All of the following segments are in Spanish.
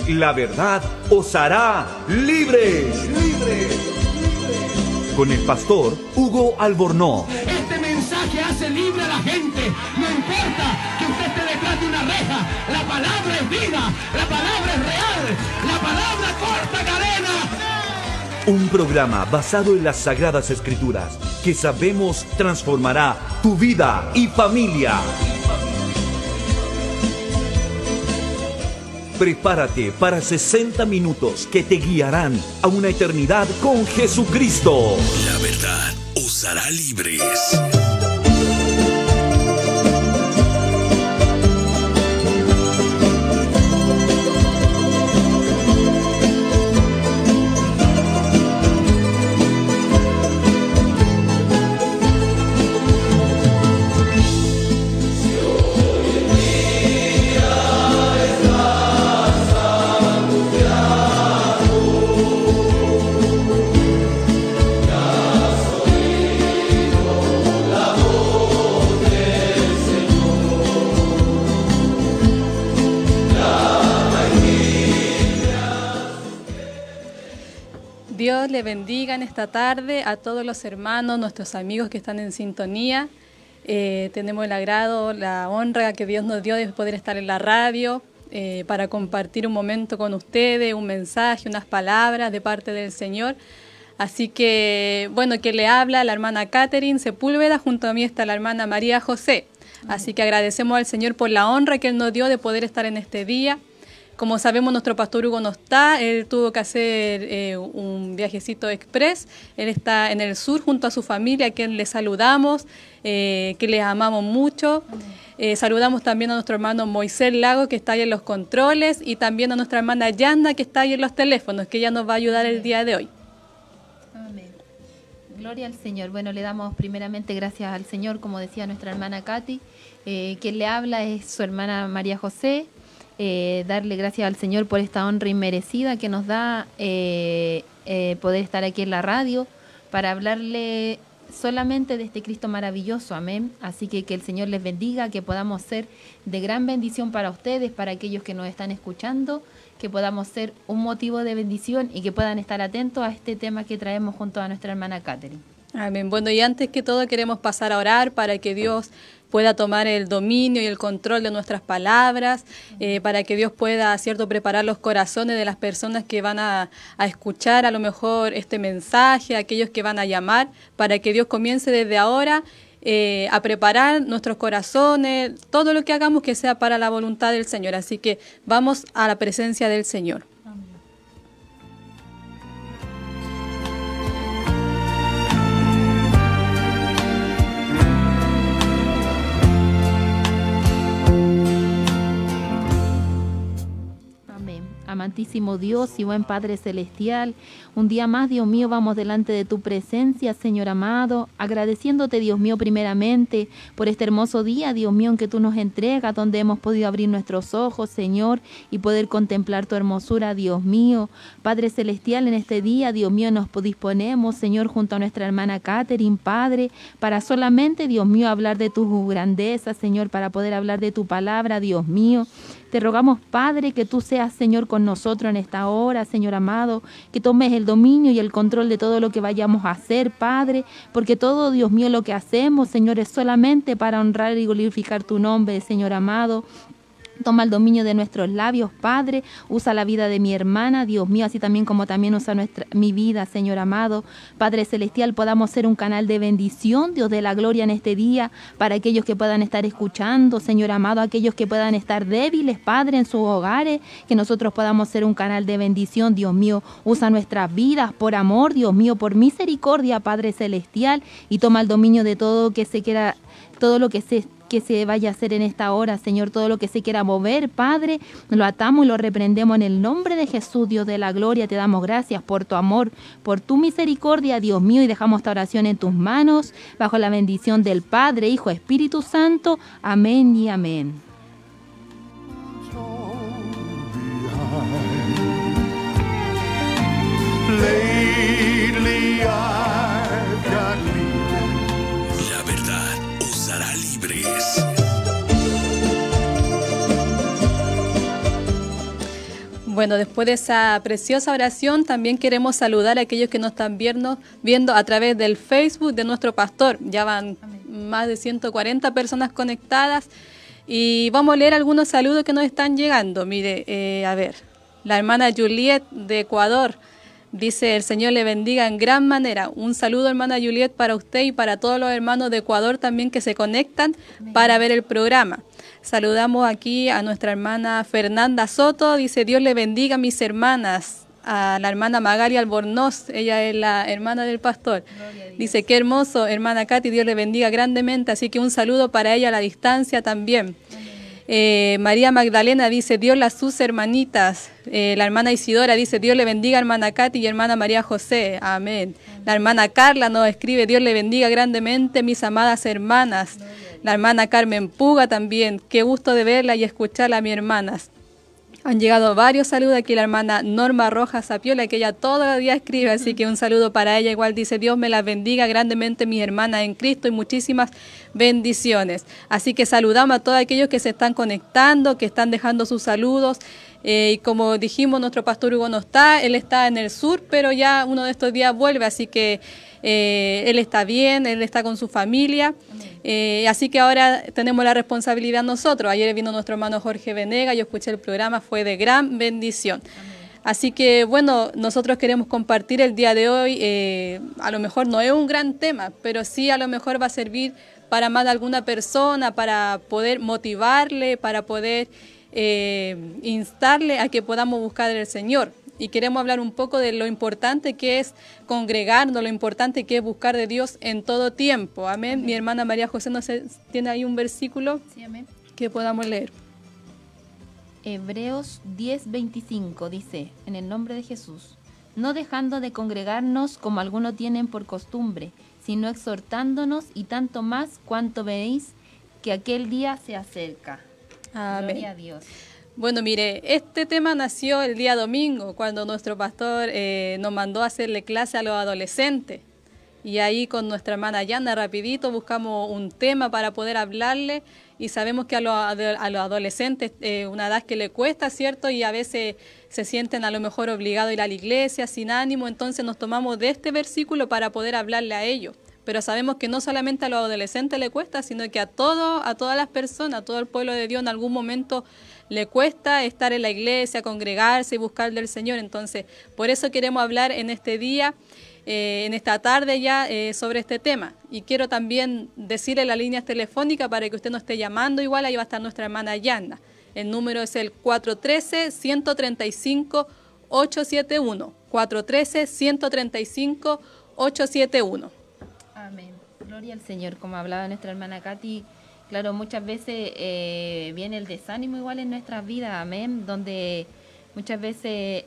La verdad os hará libres. Con el pastor Hugo Albornoz. Este mensaje hace libre a la gente. No importa que usted esté detrás de una reja. La palabra es vida. La palabra es real. La palabra corta cadena. Un programa basado en las Sagradas Escrituras que sabemos transformará tu vida y familia. Prepárate para 60 minutos que te guiarán a una eternidad con Jesucristo. La verdad os hará libres. Dios le bendiga en esta tarde a todos los hermanos, nuestros amigos que están en sintonía. Tenemos el agrado, la honra que Dios nos dio de poder estar en la radio para compartir un momento con ustedes, un mensaje, unas palabras de parte del Señor. Así que, bueno, que le habla la hermana Catherine Sepúlveda, junto a mí está la hermana María José. Así que agradecemos al Señor por la honra que Él nos dio de poder estar en este día. Como sabemos, nuestro pastor Hugo no está, él tuvo que hacer un viajecito express, él está en el sur junto a su familia, a quien le saludamos, que les amamos mucho. Saludamos también a nuestro hermano Moisés Lago, que está ahí en los controles, y también a nuestra hermana Yanda, que está ahí en los teléfonos, que ella nos va a ayudar el día de hoy. Amén. Gloria al Señor. Bueno, le damos primeramente gracias al Señor, como decía nuestra hermana Katy. Quien le habla es su hermana María José. Darle gracias al Señor por esta honra inmerecida que nos da poder estar aquí en la radio para hablarle solamente de este Cristo maravilloso, amén. Así que el Señor les bendiga, que podamos ser de gran bendición para ustedes, para aquellos que nos están escuchando, que podamos ser un motivo de bendición y que puedan estar atentos a este tema que traemos junto a nuestra hermana Catherine. Amén. Bueno, y antes que todo queremos pasar a orar para que Dios pueda tomar el dominio y el control de nuestras palabras, para que Dios pueda, ¿cierto?, preparar los corazones de las personas que van a escuchar a lo mejor este mensaje, aquellos que van a llamar, para que Dios comience desde ahora a preparar nuestros corazones, todo lo que hagamos que sea para la voluntad del Señor. Así que vamos a la presencia del Señor. Amantísimo Dios y buen Padre Celestial, un día más, Dios mío, vamos delante de tu presencia, Señor amado, agradeciéndote, Dios mío, primeramente por este hermoso día, Dios mío, en que tú nos entregas, donde hemos podido abrir nuestros ojos, Señor, y poder contemplar tu hermosura, Dios mío. Padre Celestial, en este día, Dios mío, nos disponemos, Señor, junto a nuestra hermana Catherine, Padre, para solamente, Dios mío, hablar de tu grandeza, Señor, para poder hablar de tu palabra, Dios mío. Te rogamos, Padre, que tú seas, Señor, con nosotros en esta hora, Señor amado, que tomes el dominio y el control de todo lo que vayamos a hacer, Padre, porque todo, Dios mío, lo que hacemos, Señor, es solamente para honrar y glorificar tu nombre, Señor amado. Toma el dominio de nuestros labios, Padre. Usa la vida de mi hermana, Dios mío, así también como también usa mi vida, Señor amado. Padre Celestial, podamos ser un canal de bendición, Dios de la gloria, en este día, para aquellos que puedan estar escuchando, Señor amado, aquellos que puedan estar débiles, Padre, en sus hogares, que nosotros podamos ser un canal de bendición, Dios mío. Usa nuestras vidas por amor, Dios mío, por misericordia, Padre Celestial, y toma el dominio de todo que se quiera, todo lo que se vaya a hacer en esta hora, Señor, todo lo que se quiera mover, Padre, lo atamos y lo reprendemos en el nombre de Jesús, Dios de la gloria. Te damos gracias por tu amor, por tu misericordia, Dios mío, y dejamos esta oración en tus manos, bajo la bendición del Padre, Hijo, Espíritu Santo. Amén y amén. Lately I've got leaving. La verdad os hará libres. Bueno, después de esa preciosa oración, también queremos saludar a aquellos que nos están viendo a través del Facebook de nuestro pastor. Ya van más de 140 personas conectadas y vamos a leer algunos saludos que nos están llegando. Mire, a ver, la hermana Juliet de Ecuador dice: el Señor le bendiga en gran manera. Un saludo, hermana Juliet, para usted y para todos los hermanos de Ecuador también que se conectan para ver el programa. Saludamos aquí a nuestra hermana Fernanda Soto, dice: Dios le bendiga a mis hermanas. A la hermana Magali Albornoz, ella es la hermana del pastor. Dice: qué hermoso, hermana Katy, Dios le bendiga grandemente, así que un saludo para ella a la distancia también. María Magdalena dice: Dios las sus hermanitas. La hermana Isidora dice: Dios le bendiga, hermana Katy y hermana María José. Amén. La hermana Carla nos escribe: Dios le bendiga grandemente, mis amadas hermanas. La hermana Carmen Puga también: qué gusto de verla y escucharla, mis hermanas. Han llegado varios saludos aquí. La hermana Norma Rojas Sapiola, que ella todos los días escribe, así que un saludo para ella. Igual dice: Dios me las bendiga grandemente, mis hermanas en Cristo, y muchísimas bendiciones. Así que saludamos a todos aquellos que se están conectando, que están dejando sus saludos. Y como dijimos, nuestro pastor Hugo no está, él está en el sur, pero ya uno de estos días vuelve, así que él está bien, él está con su familia. Así que ahora tenemos la responsabilidad nosotros. Ayer vino nuestro hermano Jorge Venega, yo escuché el programa, fue de gran bendición. Así que bueno, nosotros queremos compartir el día de hoy, a lo mejor no es un gran tema, pero sí a lo mejor va a servir para más de alguna persona, para poder motivarle, para poder instarle a que podamos buscar al Señor. Y queremos hablar un poco de lo importante que es congregarnos, lo importante que es buscar de Dios en todo tiempo. Amén. Amén. Mi hermana María José, no sé, ¿tiene ahí un versículo? Sí, amén. Que podamos leer? Hebreos 10:25 dice: en el nombre de Jesús, no dejando de congregarnos como algunos tienen por costumbre, sino exhortándonos, y tanto más cuanto veis que aquel día se acerca. Amén. Gloria a Dios. Bueno, mire, este tema nació el día domingo, cuando nuestro pastor nos mandó a hacerle clase a los adolescentes. Y ahí con nuestra hermana Yanda rapidito buscamos un tema para poder hablarle, y sabemos que a los adolescentes una edad que le cuesta, ¿cierto? Y a veces se sienten a lo mejor obligados a ir a la iglesia sin ánimo, entonces nos tomamos de este versículo para poder hablarle a ellos. Pero sabemos que no solamente a los adolescentes le cuesta, sino que a todas las personas, a todo el pueblo de Dios en algún momento le cuesta estar en la iglesia, congregarse y buscar del Señor. Entonces, por eso queremos hablar en este día, en esta tarde ya, sobre este tema. Y quiero también decirle las líneas telefónicas para que usted nos esté llamando. Igual ahí va a estar nuestra hermana Yanda. El número es el 413-135-871. 413-135-871. Amén. Gloria al Señor. Como hablaba nuestra hermana Katy, claro, muchas veces viene el desánimo igual en nuestras vidas, amén, donde muchas veces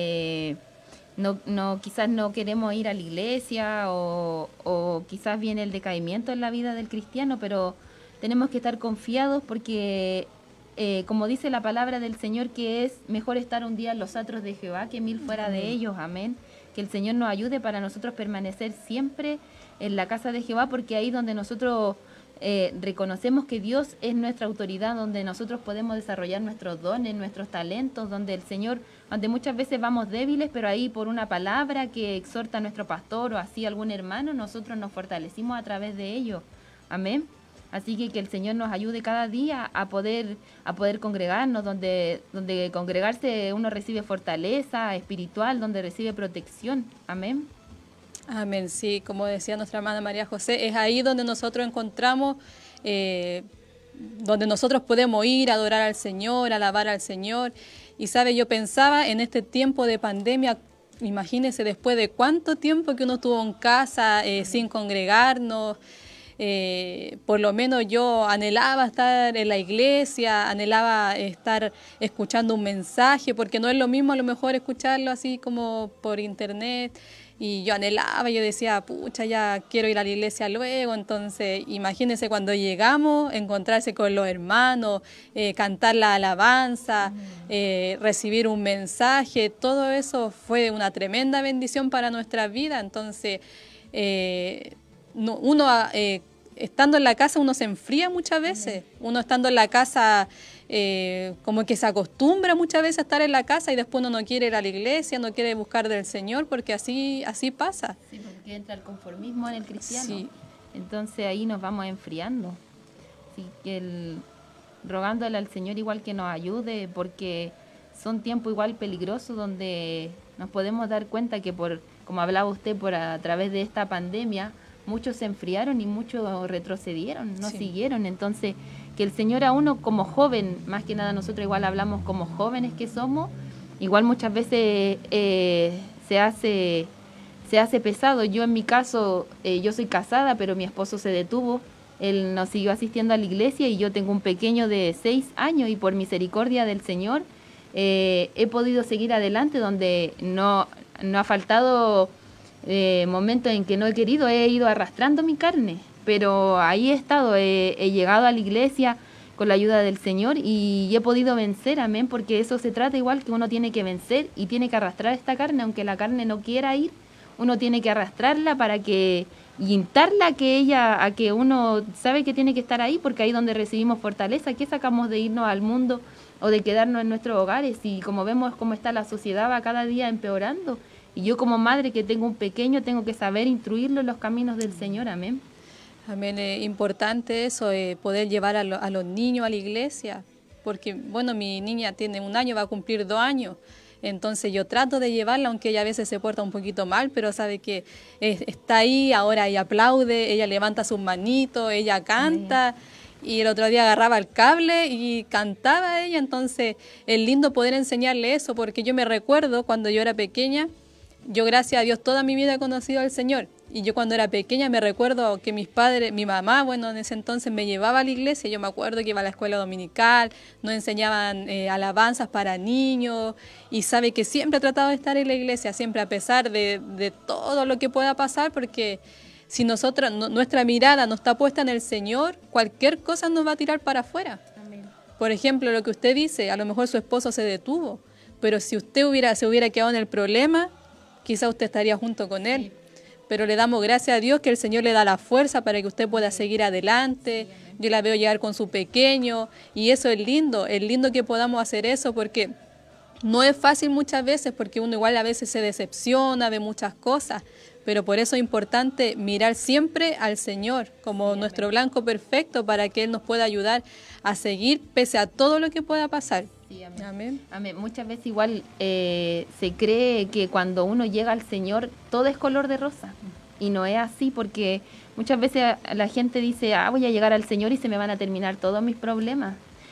quizás no queremos ir a la iglesia, o quizás viene el decaimiento en la vida del cristiano, pero tenemos que estar confiados porque, como dice la palabra del Señor, que es mejor estar un día en los atrios de Jehová que 1000 fuera de ellos, amén. Que el Señor nos ayude para nosotros permanecer siempre en la casa de Jehová, porque ahí donde nosotros reconocemos que Dios es nuestra autoridad, donde nosotros podemos desarrollar nuestros dones, nuestros talentos, donde el Señor, donde muchas veces vamos débiles, pero ahí por una palabra que exhorta a nuestro pastor o así algún hermano, nosotros nos fortalecimos a través de ello. Amén. Así que el Señor nos ayude cada día a poder congregarnos, donde congregarse uno recibe fortaleza espiritual, donde recibe protección. Amén. Amén, sí, como decía nuestra hermana María José, es ahí donde nosotros encontramos, donde nosotros podemos ir a adorar al Señor, alabar al Señor. Y sabe, yo pensaba en este tiempo de pandemia, imagínese después de cuánto tiempo que uno estuvo en casa sin congregarnos. Por lo menos yo anhelaba estar en la iglesia, anhelaba estar escuchando un mensaje, porque no es lo mismo a lo mejor escucharlo así como por internet. Y yo anhelaba, yo decía, pucha, ya quiero ir a la iglesia luego. Entonces, imagínense cuando llegamos, encontrarse con los hermanos, cantar la alabanza, recibir un mensaje, todo eso fue una tremenda bendición para nuestra vida. Entonces, uno estando en la casa uno se enfría muchas veces. Uno estando en la casa como que se acostumbra muchas veces a estar en la casa y después uno no quiere ir a la iglesia, no quiere buscar del Señor, porque así pasa. Sí, porque entra el conformismo en el cristiano. Sí. Entonces ahí nos vamos enfriando. Así que rogándole al Señor igual que nos ayude, porque son tiempos igual peligrosos donde nos podemos dar cuenta que como hablaba usted, a través de esta pandemia, muchos se enfriaron y muchos retrocedieron, no siguieron. Entonces, que el Señor a uno como joven, más que nada nosotros igual hablamos como jóvenes que somos, igual muchas veces se hace pesado. Yo en mi caso, yo soy casada, pero mi esposo se detuvo. Él nos siguió asistiendo a la iglesia y yo tengo un pequeño de 6 años y por misericordia del Señor he podido seguir adelante, donde no ha faltado momentos en que no he querido, he ido arrastrando mi carne, pero ahí he estado, he llegado a la iglesia con la ayuda del Señor y he podido vencer, amén, porque eso se trata igual, que uno tiene que vencer y tiene que arrastrar esta carne, aunque la carne no quiera ir, uno tiene que arrastrarla para que y instarla a que uno sabe que tiene que estar ahí, porque ahí es donde recibimos fortaleza. ¿Qué sacamos de irnos al mundo o de quedarnos en nuestros hogares? Y como vemos cómo está la sociedad, va cada día empeorando. Y yo como madre que tengo un pequeño, tengo que saber instruirlo en los caminos del Señor. Amén. Amén. Es importante eso, poder llevar a los niños a la iglesia, porque bueno, mi niña tiene 1 año, va a cumplir 2 años. Entonces yo trato de llevarla, aunque ella a veces se porta un poquito mal, pero sabe que está ahí, ahora ella aplaude, ella levanta sus manitos, ella canta. Y el otro día agarraba el cable y cantaba ella. Entonces es lindo poder enseñarle eso, porque yo me recuerdo cuando yo era pequeña, yo gracias a Dios toda mi vida he conocido al Señor. Y yo cuando era pequeña me recuerdo que mis padres, mi mamá, bueno, en ese entonces me llevaba a la iglesia. Yo me acuerdo que iba a la escuela dominical, nos enseñaban alabanzas para niños. Y sabe que siempre he tratado de estar en la iglesia, siempre a pesar de todo lo que pueda pasar, porque si nuestra mirada no está puesta en el Señor, cualquier cosa nos va a tirar para afuera. Amén. Por ejemplo, lo que usted dice, a lo mejor su esposo se detuvo, pero si usted se hubiera quedado en el problema, quizá usted estaría junto con él. Pero le damos gracias a Dios que el Señor le da la fuerza para que usted pueda seguir adelante. Yo la veo llegar con su pequeño y eso es lindo que podamos hacer eso, porque no es fácil muchas veces, porque uno igual a veces se decepciona de muchas cosas, pero por eso es importante mirar siempre al Señor como nuestro blanco perfecto, para que Él nos pueda ayudar a seguir pese a todo lo que pueda pasar. Sí, amén. Amén. Amén. Muchas veces igual se cree que cuando uno llega al Señor todo es color de rosa, y no es así, porque muchas veces la gente dice, voy a llegar al Señor y se me van a terminar todos mis problemas,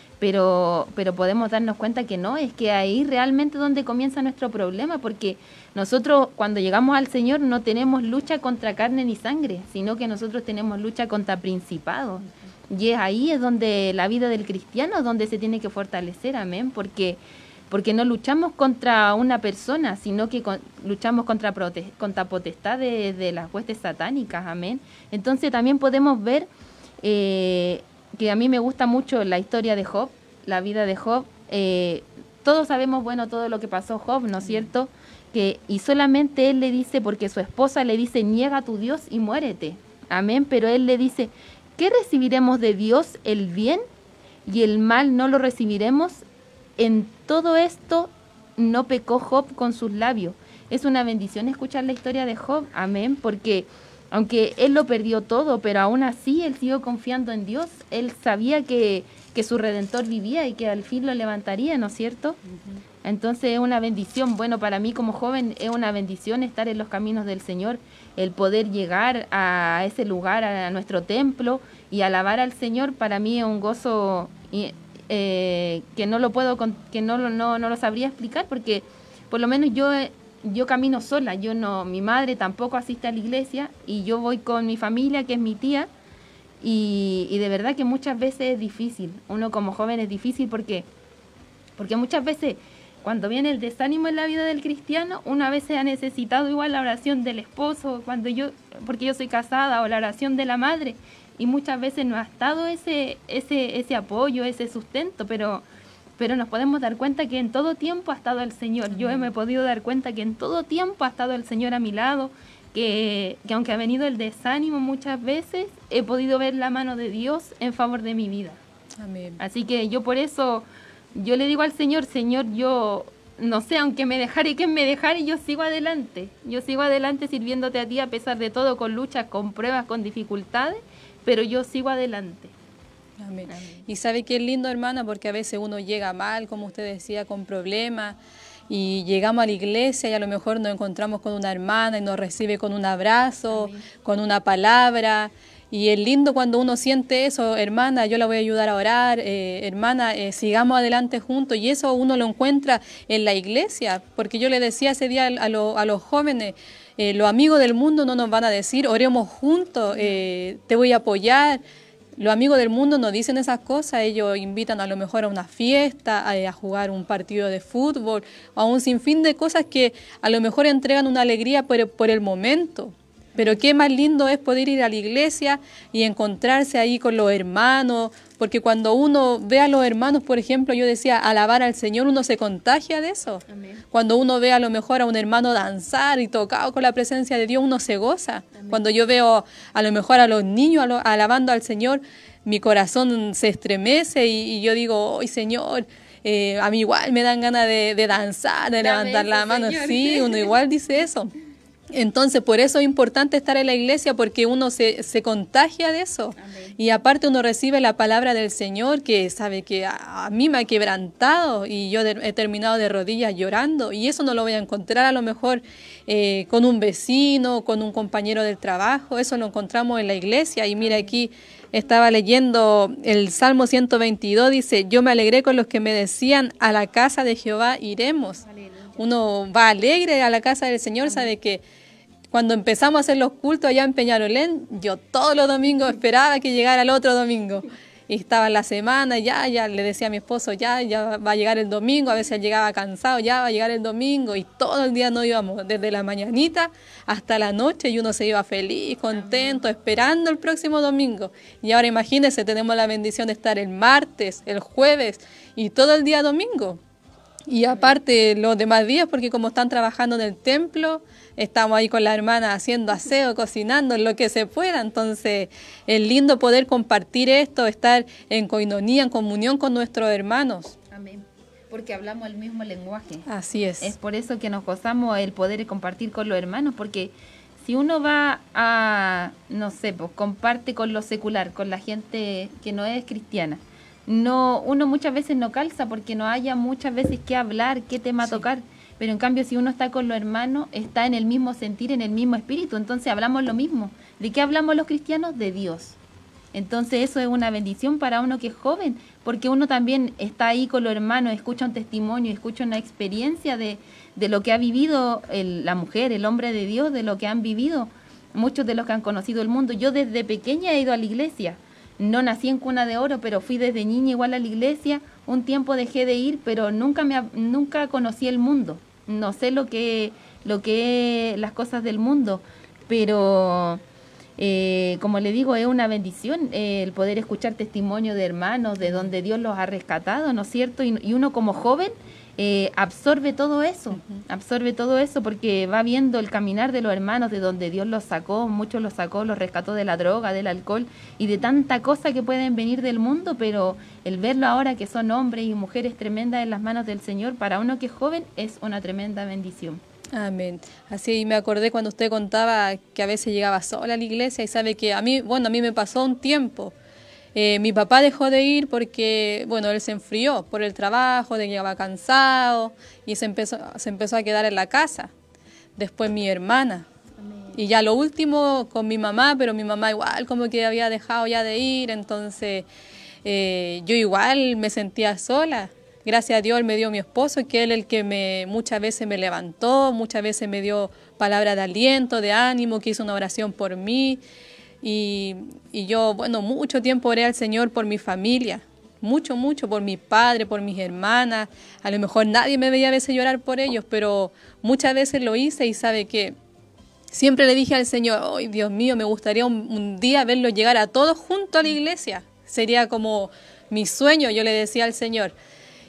pero podemos darnos cuenta que no, es que ahí realmente donde comienza nuestro problema, porque nosotros cuando llegamos al Señor no tenemos lucha contra carne ni sangre, sino que nosotros tenemos lucha contra principados. Y ahí es donde la vida del cristiano es donde se tiene que fortalecer, amén, porque no luchamos contra una persona, sino que luchamos contra potestades de las huestes satánicas, amén. Entonces también podemos ver que a mí me gusta mucho la historia de Job, la vida de Job. Todos sabemos, bueno, todo lo que pasó Job, ¿no es cierto? Y solamente él le dice, porque su esposa le dice, niega a tu Dios y muérete, amén, pero él le dice, ¿qué recibiremos de Dios? El bien, y el mal no lo recibiremos. En todo esto no pecó Job con sus labios. Es una bendición escuchar la historia de Job, amén, porque aunque él lo perdió todo, pero aún así él siguió confiando en Dios. Él sabía que su Redentor vivía y que al fin lo levantaría, ¿no es cierto? Uh-huh. Entonces es una bendición. Bueno, para mí como joven es una bendición estar en los caminos del Señor, el poder llegar a ese lugar, a nuestro templo y alabar al Señor. Para mí es un gozo que no lo sabría explicar, porque por lo menos yo camino sola, mi madre tampoco asiste a la iglesia y yo voy con mi familia, que es mi tía, y de verdad que muchas veces es difícil, uno como joven es difícil porque muchas veces cuando viene el desánimo en la vida del cristiano, uno a veces ha necesitado igual la oración del esposo, porque yo soy casada, o la oración de la madre, y muchas veces no ha estado ese apoyo, ese sustento, pero nos podemos dar cuenta que en todo tiempo ha estado el Señor. Yo me he podido dar cuenta que en todo tiempo ha estado el Señor a mi lado, que aunque ha venido el desánimo muchas veces, he podido ver la mano de Dios en favor de mi vida. Amén. Así que yo por eso, yo le digo al Señor, Señor, yo no sé, aunque me dejare quien me dejare, yo sigo adelante. Yo sigo adelante sirviéndote a ti a pesar de todo, con luchas, con pruebas, con dificultades, pero yo sigo adelante. Amén. Amén. Y sabe que es lindo, hermana, porque a veces uno llega mal, como usted decía, con problemas, y llegamos a la iglesia y a lo mejor nos encontramos con una hermana y nos recibe con un abrazo, Amén. con una palabra. Y es lindo cuando uno siente eso, hermana, yo la voy a ayudar a orar, hermana, sigamos adelante juntos. Y eso uno lo encuentra en la iglesia, porque yo le decía ese día a los jóvenes, los amigos del mundo no nos van a decir, oremos juntos, te voy a apoyar. Los amigos del mundo no dicen esas cosas, ellos invitan a lo mejor a una fiesta, a jugar un partido de fútbol, a un sinfín de cosas que a lo mejor entregan una alegría por el momento. Pero qué más lindo es poder ir a la iglesia y encontrarse ahí con los hermanos, porque cuando uno ve a los hermanos, por ejemplo, yo decía, alabar al Señor, uno se contagia de eso. Amén. Cuando uno ve a lo mejor a un hermano danzar y tocado con la presencia de Dios, uno se goza. Amén. Cuando yo veo a lo mejor a los niños alabando al Señor, mi corazón se estremece y yo digo, ¡ay, Señor! A mí igual me dan ganas de danzar, de Dame levantar la eso, mano. Señor. Sí, uno igual dice eso. Entonces, por eso es importante estar en la iglesia, porque uno se contagia de eso. Amén. Y aparte uno recibe la palabra del Señor, que sabe que a mí me ha quebrantado y yo he terminado de rodillas llorando. Y eso no lo voy a encontrar a lo mejor con un vecino, con un compañero del trabajo. Eso lo encontramos en la iglesia. Y mira, aquí estaba leyendo el Salmo 122, dice, yo me alegré con los que me decían, a la casa de Jehová iremos. Aleluya. Uno va alegre a la casa del Señor, sabe que cuando empezamos a hacer los cultos allá en Peñalolén, yo todos los domingos esperaba que llegara el otro domingo. Y estaba la semana, ya le decía a mi esposo, ya va a llegar el domingo, a veces él llegaba cansado, ya va a llegar el domingo, y todo el día nos íbamos, desde la mañanita hasta la noche, y uno se iba feliz, contento, esperando el próximo domingo. Y ahora imagínense, tenemos la bendición de estar el martes, el jueves, y todo el día domingo. Y aparte los demás días, porque como están trabajando en el templo, estamos ahí con la hermana haciendo aseo, cocinando, lo que se pueda. Entonces es lindo poder compartir esto, estar en coinonía, en comunión con nuestros hermanos. Amén. Porque hablamos el mismo lenguaje. Así es. Es por eso que nos gozamos el poder compartir con los hermanos, porque si uno va a, no sé, pues comparte con lo secular, con la gente que no es cristiana, no, uno muchas veces no calza porque no haya muchas veces qué hablar, qué tema tocar. Pero en cambio, si uno está con los hermanos, está en el mismo sentir, en el mismo espíritu, entonces hablamos lo mismo. ¿De qué hablamos los cristianos? De Dios. Entonces eso es una bendición para uno que es joven, porque uno también está ahí con los hermanos, escucha un testimonio, escucha una experiencia de lo que ha vivido la mujer, el hombre de Dios, de lo que han vivido muchos de los que han conocido el mundo. Yo desde pequeña he ido a la iglesia. No nací en cuna de oro, pero fui desde niña igual a la iglesia. Un tiempo dejé de ir, pero nunca conocí el mundo. No sé lo que las cosas del mundo, pero como le digo, es una bendición el poder escuchar testimonio de hermanos, de donde Dios los ha rescatado, ¿no es cierto? Y uno como joven absorbe todo eso porque va viendo el caminar de los hermanos, de donde Dios los sacó, muchos los sacó, los rescató de la droga, del alcohol y de tanta cosa que pueden venir del mundo, pero el verlo ahora que son hombres y mujeres tremendas en las manos del Señor, para uno que es joven es una tremenda bendición. Amén. Así me acordé cuando usted contaba que a veces llegaba sola a la iglesia, y sabe que a mí me pasó un tiempo. Mi papá dejó de ir porque, él se enfrió por el trabajo, de que llegaba cansado y se empezó a quedar en la casa. Después mi hermana. Amén. Y ya lo último con mi mamá, pero mi mamá igual como que había dejado ya de ir, entonces yo igual me sentía sola. Gracias a Dios él me dio mi esposo, que él es el que muchas veces me levantó, muchas veces me dio palabras de aliento, de ánimo, que hizo una oración por mí. Y yo, mucho tiempo oré al Señor por mi familia, mucho, por mi padre, por mis hermanas. A lo mejor nadie me veía a veces llorar por ellos, pero muchas veces lo hice, y sabe que siempre le dije al Señor, ¡ay, Dios mío, me gustaría un día verlos llegar a todos juntos a la iglesia! Sería como mi sueño, yo le decía al Señor.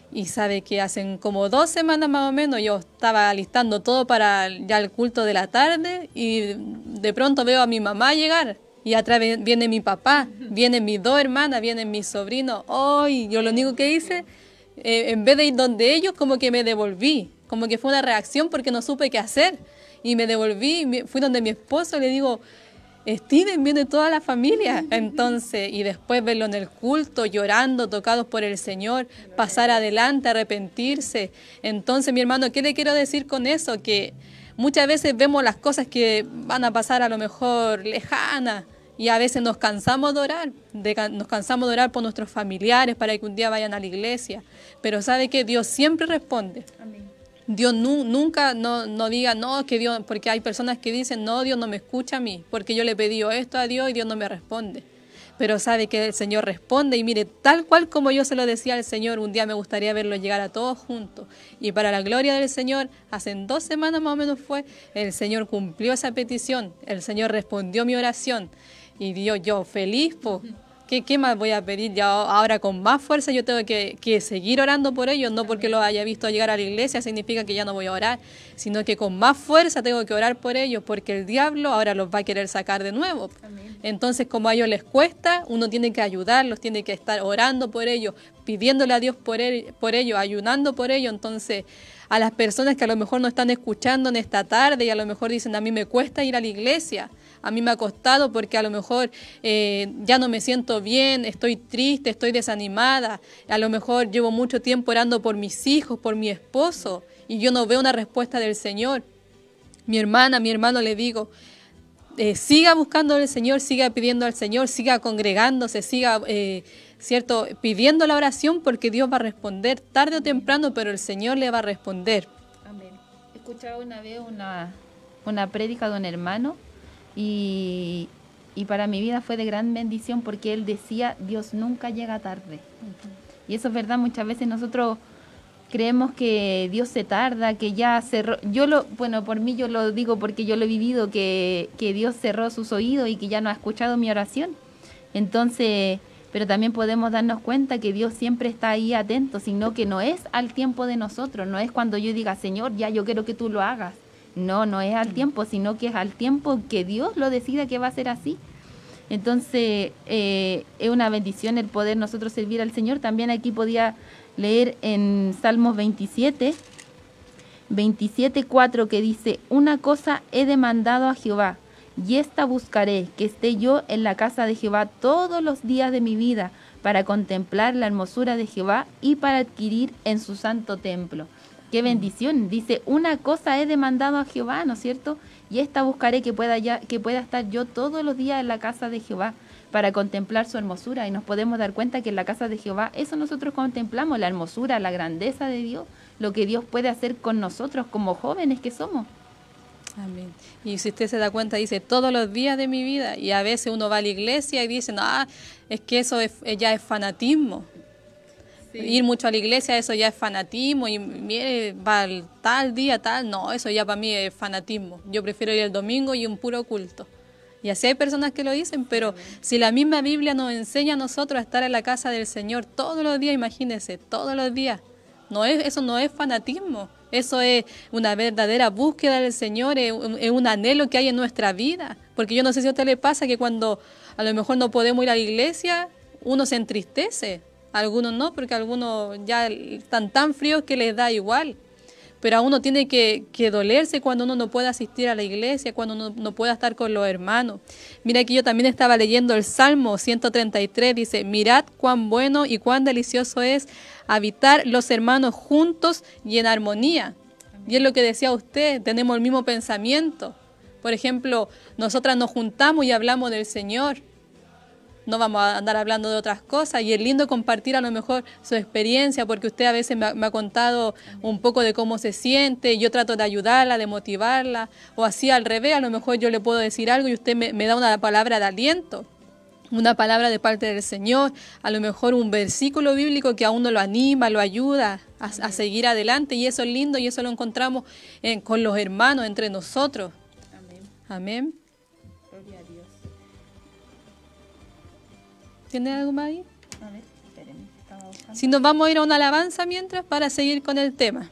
Y sabe que hacen como 2 semanas más o menos yo estaba alistando todo para ya el culto de la tarde y de pronto veo a mi mamá llegar y atrás viene mi papá, vienen mis 2 hermanas, vienen mis sobrinos. Y yo lo único que hice, en vez de ir donde ellos, como que me devolví, como que fue una reacción porque no supe qué hacer. Y me devolví, fui donde mi esposo y le digo, Steven, viene toda la familia. Entonces, y después verlo en el culto, llorando, tocados por el Señor, pasar adelante, arrepentirse. Entonces, mi hermano, ¿qué le quiero decir con eso? Que muchas veces vemos las cosas que van a pasar a lo mejor lejanas y a veces nos cansamos de orar, nos cansamos de orar por nuestros familiares para que un día vayan a la iglesia. Pero ¿sabe qué? Dios siempre responde. Amén. Dios nunca no diga, no, que Dios, porque hay personas que dicen, no, Dios no me escucha a mí, porque yo le he pedido esto a Dios y Dios no me responde. Pero sabe que el Señor responde y mire, tal cual como yo se lo decía al Señor, un día me gustaría verlo llegar a todos juntos. Y para la gloria del Señor, hace 2 semanas más o menos fue, el Señor cumplió esa petición, el Señor respondió mi oración y Dios, yo feliz, pues. ¿Qué más voy a pedir? Ya ahora con más fuerza yo tengo que seguir orando por ellos, no porque los haya visto llegar a la iglesia significa que ya no voy a orar, sino que con más fuerza tengo que orar por ellos, porque el diablo ahora los va a querer sacar de nuevo. Amén. Entonces, como a ellos les cuesta, uno tiene que ayudarlos, tiene que estar orando por ellos, pidiéndole a Dios por ellos, ayunando por ellos. Entonces, a las personas que a lo mejor no están escuchando en esta tarde y a lo mejor dicen, a mí me cuesta ir a la iglesia, a mí me ha costado porque a lo mejor ya no me siento bien, estoy triste, estoy desanimada, a lo mejor llevo mucho tiempo orando por mis hijos, por mi esposo y yo no veo una respuesta del Señor. Mi hermana, mi hermano, le digo, siga buscando al Señor, siga pidiendo al Señor, siga congregándose, siga ¿cierto? Pidiendo la oración porque Dios va a responder tarde o temprano, pero el Señor le va a responder. Amén. Escuchaba una vez una prédica de un hermano y para mi vida fue de gran bendición porque él decía, Dios nunca llega tarde. Y eso es verdad, muchas veces nosotros creemos que Dios se tarda, que ya cerró. Por mí yo lo digo porque yo lo he vivido, que Dios cerró sus oídos y que ya no ha escuchado mi oración. Entonces, pero también podemos darnos cuenta que Dios siempre está ahí atento, sino que no es al tiempo de nosotros, no es cuando yo diga, Señor, ya yo quiero que tú lo hagas. No es al tiempo, sino que es al tiempo que Dios lo decida que va a ser así. Entonces, es una bendición el poder nosotros servir al Señor. También aquí podía leer en Salmos 27:4 que dice, una cosa he demandado a Jehová, y esta buscaré, que esté yo en la casa de Jehová todos los días de mi vida, para contemplar la hermosura de Jehová y para adquirir en su santo templo. ¡Qué bendición! Dice, una cosa he demandado a Jehová, ¿no es cierto? Y esta buscaré, que pueda estar yo todos los días en la casa de Jehová, para contemplar su hermosura. Y nos podemos dar cuenta que en la casa de Jehová, eso nosotros contemplamos, la hermosura, la grandeza de Dios, lo que Dios puede hacer con nosotros como jóvenes que somos. Amén. Y si usted se da cuenta, dice, todos los días de mi vida, y a veces uno va a la iglesia y dice, es que eso ya es fanatismo. Sí. Ir mucho a la iglesia, eso ya es fanatismo, y mire, va tal día, no, eso ya para mí es fanatismo. Yo prefiero ir el domingo y un puro culto. Y así hay personas que lo dicen, pero si la misma Biblia nos enseña a nosotros a estar en la casa del Señor todos los días, imagínense, todos los días, eso no es fanatismo. Eso es una verdadera búsqueda del Señor, es un anhelo que hay en nuestra vida. Porque yo no sé si a usted le pasa que cuando a lo mejor no podemos ir a la iglesia, uno se entristece. Algunos no, porque algunos ya están tan fríos que les da igual. Pero a uno tiene que dolerse cuando uno no puede asistir a la iglesia, cuando uno no pueda estar con los hermanos. Mira que yo también estaba leyendo el Salmo 133, dice, mirad cuán bueno y cuán delicioso es habitar los hermanos juntos y en armonía. Y es lo que decía usted, tenemos el mismo pensamiento. Por ejemplo, nosotras nos juntamos y hablamos del Señor. No vamos a andar hablando de otras cosas, y es lindo compartir a lo mejor su experiencia, porque usted a veces me ha contado un poco de cómo se siente, y yo trato de ayudarla, de motivarla, o así al revés, a lo mejor yo le puedo decir algo y usted me da una palabra de aliento, una palabra de parte del Señor, a lo mejor un versículo bíblico que a uno lo anima, lo ayuda a seguir adelante, y eso es lindo, y eso lo encontramos con los hermanos, entre nosotros. Amén. Amén. Gloria a Dios. ¿Tiene algo más ahí? A ver, espérenme, estaba Si nos vamos a ir a una alabanza mientras para seguir con el tema.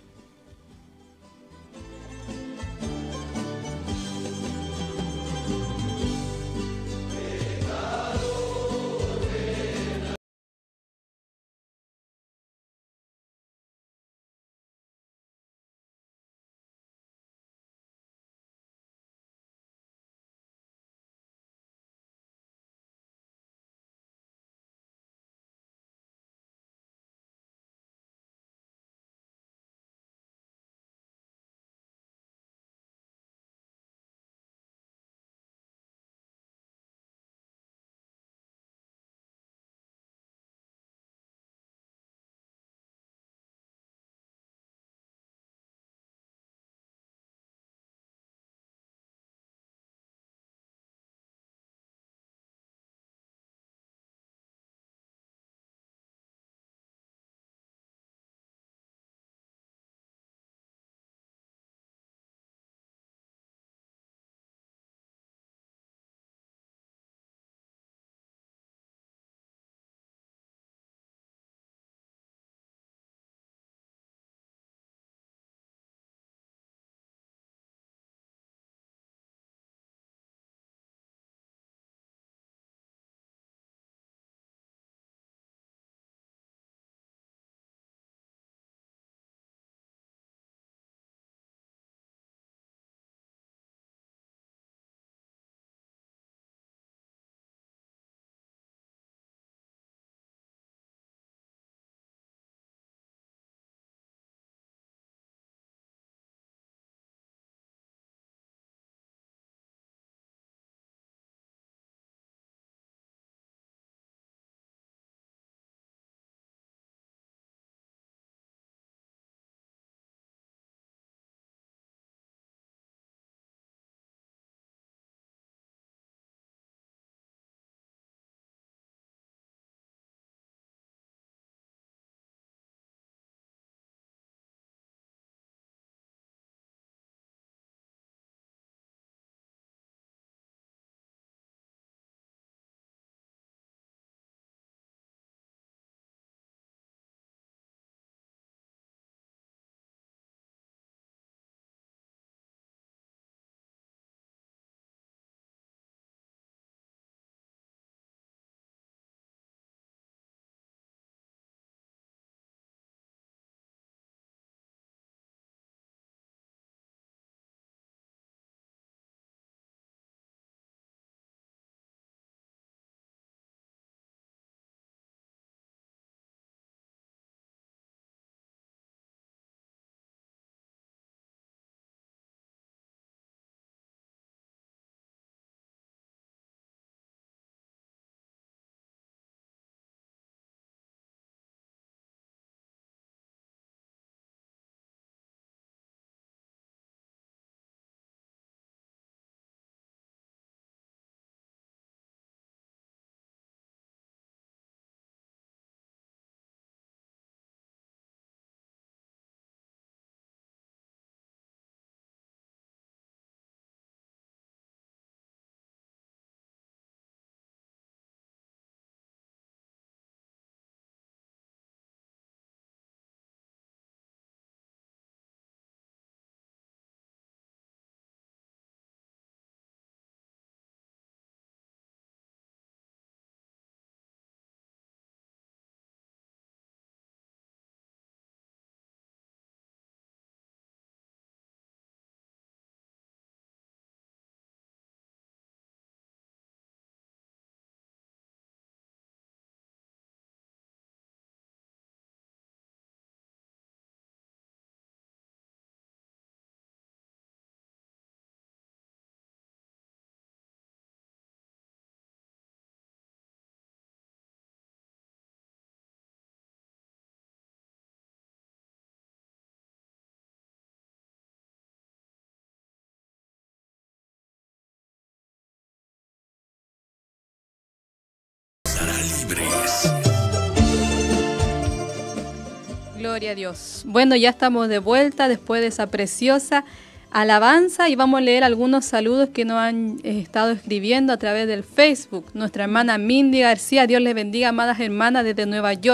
Gloria a Dios. Bueno, ya estamos de vuelta después de esa preciosa alabanza y vamos a leer algunos saludos que nos han estado escribiendo a través del Facebook. Nuestra hermana Mindy García, Dios les bendiga, amadas hermanas desde Nueva York.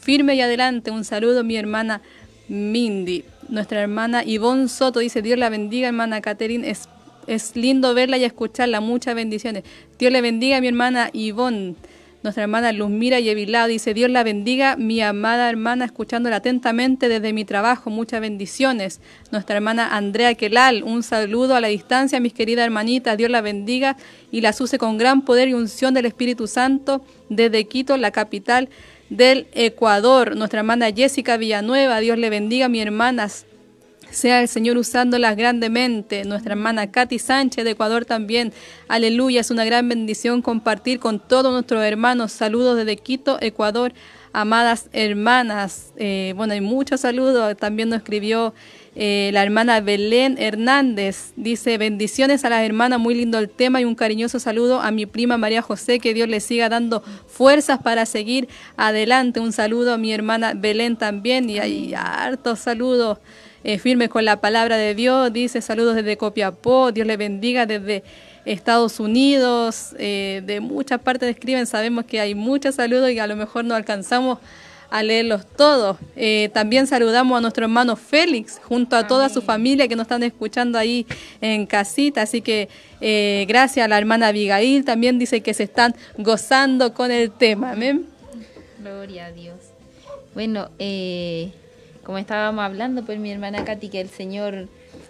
firme y adelante. Un saludo a mi hermana Mindy. Nuestra hermana Ivonne Soto dice, Dios la bendiga, hermana Catherine, es lindo verla y escucharla, muchas bendiciones. Dios le bendiga a mi hermana Ivonne. Nuestra hermana Luzmira Yevilao dice, Dios la bendiga, mi amada hermana, escuchándola atentamente desde mi trabajo, muchas bendiciones. Nuestra hermana Andrea Quelal, un saludo a la distancia, mis queridas hermanitas, Dios la bendiga y las use con gran poder y unción del Espíritu Santo desde Quito, la capital del Ecuador. Nuestra hermana Jessica Villanueva, Dios le bendiga, mi hermanas, sea el Señor usándolas grandemente. Nuestra hermana Katy Sánchez de Ecuador también, aleluya, es una gran bendición compartir con todos nuestros hermanos. Saludos desde Quito, Ecuador, amadas hermanas. Bueno, hay muchos saludos. También nos escribió la hermana Belén Hernández, dice, bendiciones a las hermanas, muy lindo el tema, y un cariñoso saludo a mi prima María José, que Dios le siga dando fuerzas para seguir adelante. Un saludo a mi hermana Belén también, y hay hartos saludos. Firme con la palabra de Dios, dice, saludos desde Copiapó, Dios le bendiga desde Estados Unidos, de muchas partes escriben, sabemos que hay muchos saludos y a lo mejor no alcanzamos a leerlos todos. También saludamos a nuestro hermano Félix, junto a toda su familia que nos están escuchando ahí en casita, así que gracias a la hermana Abigail, también dice que se están gozando con el tema, amén. Gloria a Dios. Bueno, como estábamos hablando, pues mi hermana Katy, que el Señor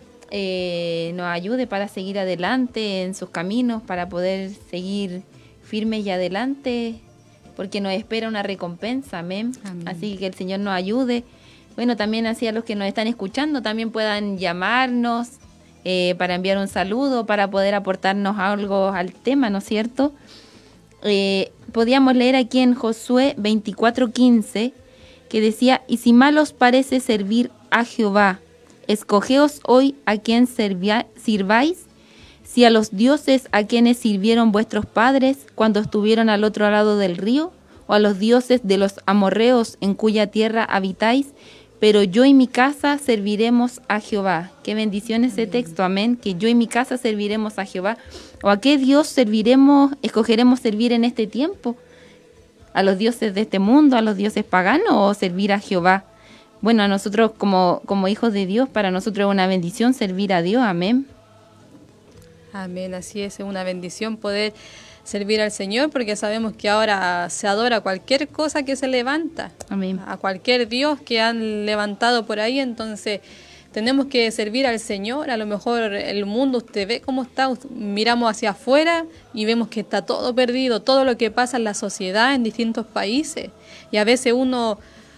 nos ayude para seguir adelante en sus caminos, para poder seguir firmes y adelante, porque nos espera una recompensa, amén. Así que el Señor nos ayude. Bueno, también así a los que nos están escuchando, también puedan llamarnos para enviar un saludo, para poder aportarnos algo al tema, ¿no es cierto? Podíamos leer aquí en Josué 24:15, que decía, y si mal os parece servir a Jehová, escogeos hoy a quien sirváis, si a los dioses a quienes sirvieron vuestros padres cuando estuvieron al otro lado del río, o a los dioses de los amorreos en cuya tierra habitáis, pero yo y mi casa serviremos a Jehová. Qué bendición ese texto, amén, que yo y mi casa serviremos a Jehová. ¿O a qué Dios escogeremos servir en este tiempo? ¿A los dioses de este mundo, a los dioses paganos, o servir a Jehová? Bueno, a nosotros como hijos de Dios, para nosotros es una bendición servir a Dios, amén. Amén, así es una bendición poder servir al Señor, porque sabemos que ahora se adora cualquier cosa que se levanta, amén, a cualquier Dios que han levantado por ahí, entonces tenemos que servir al Señor. A lo mejor el mundo, usted ve cómo está, miramos hacia afuera y vemos que está todo perdido, todo lo que pasa en la sociedad, en distintos países. Y a veces uno,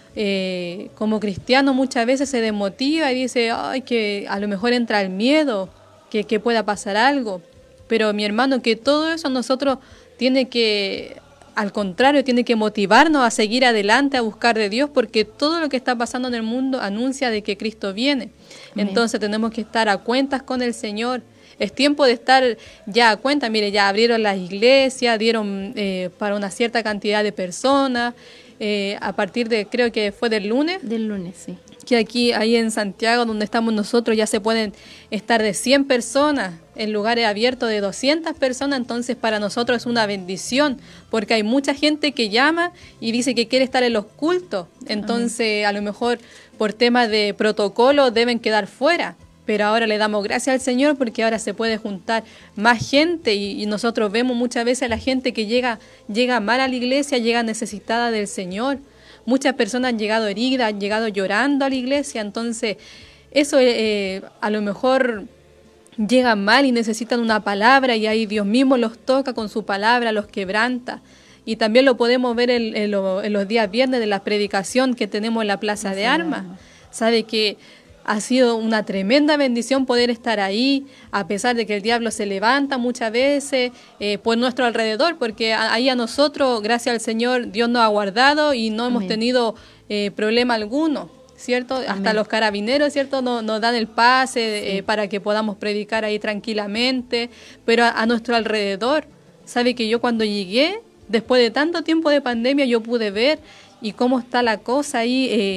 como cristiano, muchas veces se desmotiva y dice, ay, que a lo mejor entra el miedo, que pueda pasar algo. Pero mi hermano, que todo eso nosotros tiene que, al contrario, tiene que motivarnos a seguir adelante, a buscar de Dios, porque todo lo que está pasando en el mundo anuncia de que Cristo viene. Amén. Entonces tenemos que estar a cuentas con el Señor. Es tiempo de estar ya a cuenta. Mire, ya abrieron las iglesias, dieron para una cierta cantidad de personas, a partir de, creo que fue del lunes. Del lunes, sí. Que aquí, ahí en Santiago, donde estamos nosotros, ya se pueden estar de 100 personas en lugares abiertos de 200 personas, entonces para nosotros es una bendición, porque hay mucha gente que llama y dice que quiere estar en los cultos, entonces a lo mejor por temas de protocolo deben quedar fuera, pero ahora le damos gracias al Señor porque ahora se puede juntar más gente y nosotros vemos muchas veces a la gente que llega mal a la iglesia, llega necesitada del Señor. Muchas personas han llegado heridas, han llegado llorando a la iglesia, entonces eso a lo mejor llegan mal y necesitan una palabra y ahí Dios mismo los toca con su palabra, los quebranta. Y también lo podemos ver en los días viernes de la predicación que tenemos en la Plaza de Armas. Sabe que ha sido una tremenda bendición poder estar ahí, a pesar de que el diablo se levanta muchas veces por nuestro alrededor, porque ahí a nosotros, gracias al Señor, Dios nos ha guardado y no hemos tenido problema alguno, ¿cierto? Amén. Hasta los carabineros, ¿cierto? Nos dan el pase para que podamos predicar ahí tranquilamente, pero a nuestro alrededor, ¿sabe que yo cuando llegué, después de tanto tiempo de pandemia, yo pude ver y cómo está la cosa ahí,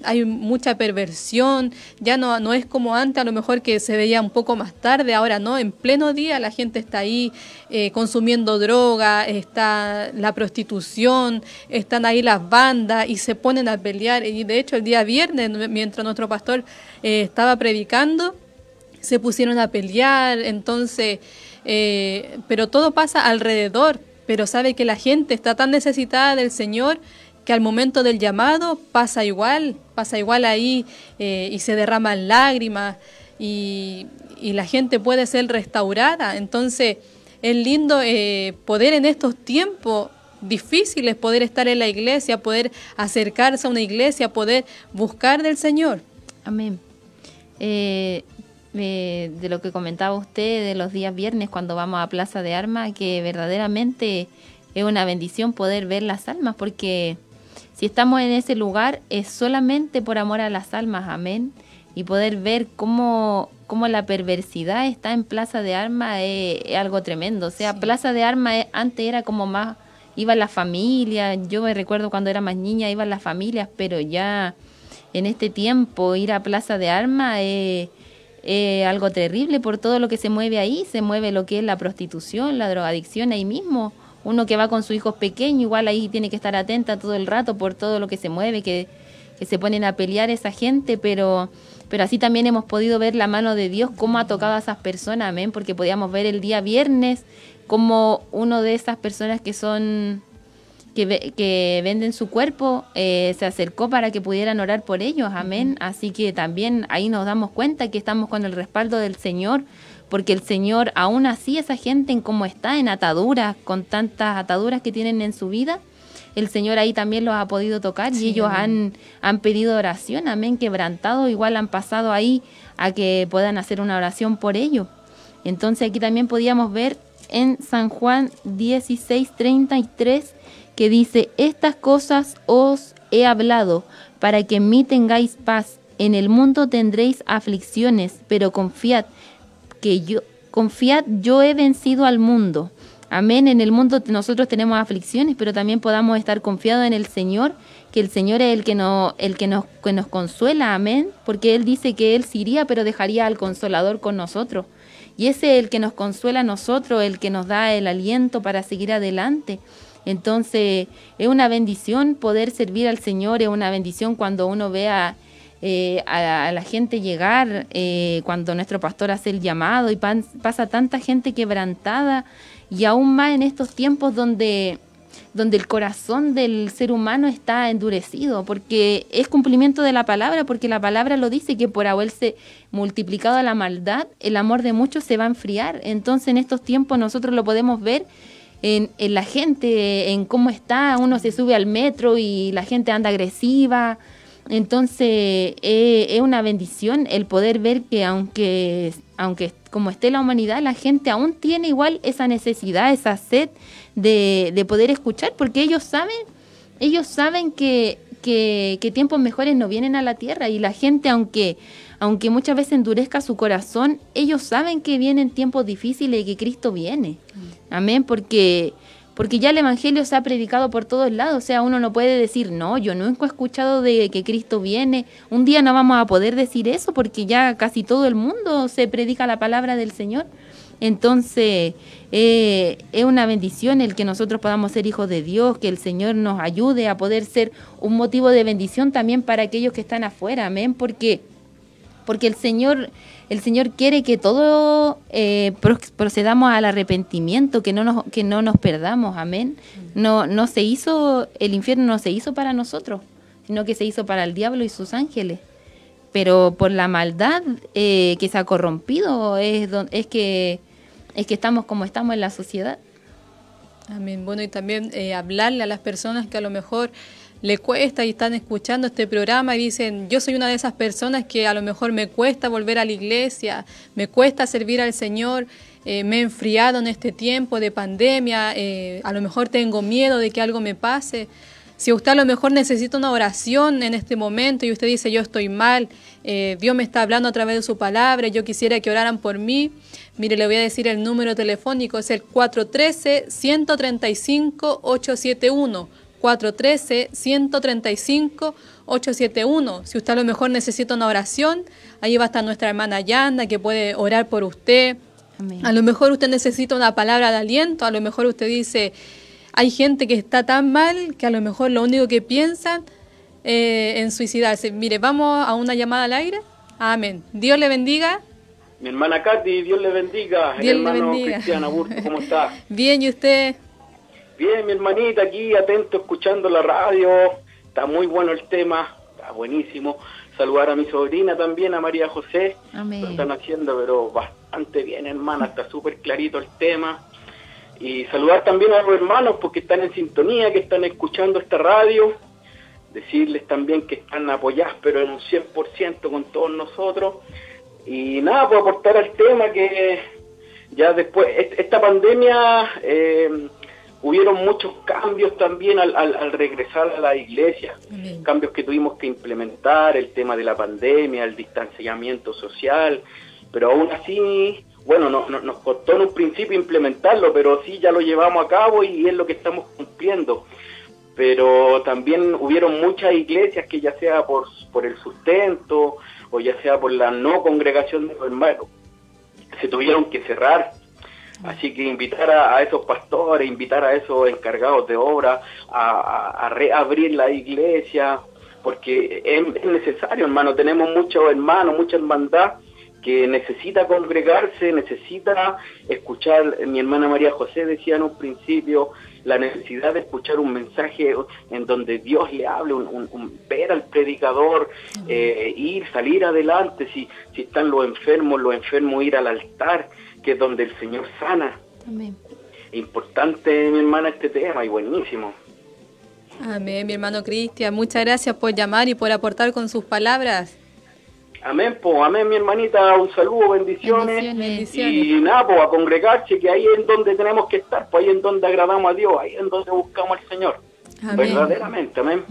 hay mucha perversión, ya no es como antes, a lo mejor que se veía un poco más tarde, ahora no, en pleno día la gente está ahí consumiendo droga, está la prostitución, están ahí las bandas y se ponen a pelear. Y de hecho el día viernes, mientras nuestro pastor estaba predicando, se pusieron a pelear, entonces, pero todo pasa alrededor, pero sabe que la gente está tan necesitada del Señor que al momento del llamado pasa igual ahí y se derraman lágrimas y la gente puede ser restaurada. Entonces es lindo poder en estos tiempos difíciles, poder estar en la iglesia, poder acercarse a una iglesia, poder buscar del Señor. Amén. De lo que comentaba usted de los días viernes cuando vamos a Plaza de Armas, que verdaderamente es una bendición poder ver las almas, porque si estamos en ese lugar es solamente por amor a las almas, amén, y poder ver cómo la perversidad está en Plaza de Armas es algo tremendo. O sea, sí. Plaza de Armas antes era como más, iban las familias, yo me recuerdo cuando era más niña iban las familias, pero ya en este tiempo ir a Plaza de Armas es algo terrible por todo lo que se mueve ahí. Se mueve lo que es la prostitución, la drogadicción ahí mismo. Uno que va con sus hijos pequeños, igual ahí tiene que estar atenta todo el rato por todo lo que se mueve, que se ponen a pelear esa gente, pero así también hemos podido ver la mano de Dios, cómo ha tocado a esas personas, amén, porque podíamos ver el día viernes como uno de esas personas que venden su cuerpo se acercó para que pudieran orar por ellos, amén. Así que también ahí nos damos cuenta que estamos con el respaldo del Señor, porque el Señor, aún así, esa gente en cómo está, en ataduras, con tantas ataduras que tienen en su vida, el Señor ahí también los ha podido tocar, sí, y ellos han pedido oración, amén, quebrantado, igual han pasado ahí a que puedan hacer una oración por ellos. Entonces aquí también podíamos ver en San Juan 16:33, que dice: estas cosas os he hablado para que en mí tengáis paz. En el mundo tendréis aflicciones, pero confiad, yo he vencido al mundo. Amén. En el mundo nosotros tenemos aflicciones, pero también podamos estar confiados en el Señor, que el Señor es el que nos consuela. Amén. Porque Él dice que Él se iría, pero dejaría al Consolador con nosotros. Y ese es el que nos consuela a nosotros, el que nos da el aliento para seguir adelante. Entonces es una bendición poder servir al Señor, es una bendición cuando uno ve a la gente llegar, cuando nuestro pastor hace el llamado y pasa tanta gente quebrantada, y aún más en estos tiempos donde el corazón del ser humano está endurecido, porque es cumplimiento de la palabra, porque la palabra lo dice, que por haberse multiplicado la maldad, el amor de muchos se va a enfriar. Entonces en estos tiempos nosotros lo podemos ver en la gente, en cómo está, uno se sube al metro y la gente anda agresiva. Entonces es una bendición el poder ver que aunque como esté la humanidad, la gente aún tiene igual esa necesidad, esa sed de poder escuchar, porque ellos saben que tiempos mejores no vienen a la tierra, y la gente, aunque muchas veces endurezca su corazón, ellos saben que vienen tiempos difíciles y que Cristo viene. Amén, porque ya el Evangelio se ha predicado por todos lados. O sea, uno no puede decir, no, yo nunca he escuchado de que Cristo viene. Un día no vamos a poder decir eso, porque ya casi todo el mundo se predica la palabra del Señor. Entonces, es una bendición el que nosotros podamos ser hijos de Dios, que el Señor nos ayude a poder ser un motivo de bendición también para aquellos que están afuera. Amén, porque el Señor quiere que todos procedamos al arrepentimiento, que no nos perdamos, amén. No se hizo, el infierno no se hizo para nosotros, sino que se hizo para el diablo y sus ángeles. Pero por la maldad que se ha corrompido es que estamos como estamos en la sociedad. Amén. Bueno, y también hablarle a las personas que a lo mejor le cuesta y están escuchando este programa y dicen, yo soy una de esas personas que a lo mejor me cuesta volver a la iglesia, me cuesta servir al Señor, me he enfriado en este tiempo de pandemia, a lo mejor tengo miedo de que algo me pase. Si usted a lo mejor necesita una oración en este momento y usted dice, yo estoy mal, Dios me está hablando a través de su palabra, yo quisiera que oraran por mí, mire, le voy a decir el número telefónico, es el 413-135-871. 413-135-871. 871. Si usted a lo mejor necesita una oración, ahí va a estar nuestra hermana Yanda, que puede orar por usted. Amén. A lo mejor usted necesita una palabra de aliento, a lo mejor usted dice, hay gente que está tan mal que a lo mejor lo único que piensan en suicidarse. Mire, vamos a una llamada al aire. Amén. Dios le bendiga. Mi hermana Katy, Dios le bendiga. Dios El le hermano bendiga. Cristian Aburto, ¿cómo está? Bien, ¿y usted? Bien, mi hermanita, aquí atento, escuchando la radio. Está muy bueno el tema, está buenísimo. Saludar a mi sobrina también, a María José. Amén. Lo están haciendo, pero bastante bien, hermana. Está súper clarito el tema. Y saludar también a los hermanos porque están en sintonía, que están escuchando esta radio. Decirles también que están apoyados, pero en un 100% con todos nosotros. Y nada, puedo aportar al tema que ya después, esta pandemia, hubieron muchos cambios también al regresar a la iglesia. Amén. Cambios que tuvimos que implementar, el tema de la pandemia, el distanciamiento social, pero aún así, bueno, nos costó en un principio implementarlo, pero sí ya lo llevamos a cabo y es lo que estamos cumpliendo. Pero también hubieron muchas iglesias que ya sea por el sustento o ya sea por la no congregación de los hermanos, se tuvieron que cerrar. Así que invitar a esos pastores, invitar a esos encargados de obra a reabrir la iglesia, porque es necesario, hermano. Tenemos muchos hermanos, mucha hermandad que necesita congregarse, necesita escuchar. Mi hermana María José decía en un principio la necesidad de escuchar un mensaje en donde Dios le hable, ver al predicador, salir adelante. Si están los enfermos ir al altar, que es donde el Señor sana. Amén. Importante, mi hermana, este tema, y buenísimo. Amén, mi hermano Cristian. Muchas gracias por llamar y por aportar con sus palabras. Amén, pues, amén, mi hermanita, un saludo, bendiciones. Bendiciones. Y nada, pues, a congregarse, que ahí es donde tenemos que estar, pues ahí es donde agradamos a Dios, ahí es donde buscamos al Señor. Amén. Verdaderamente, amén.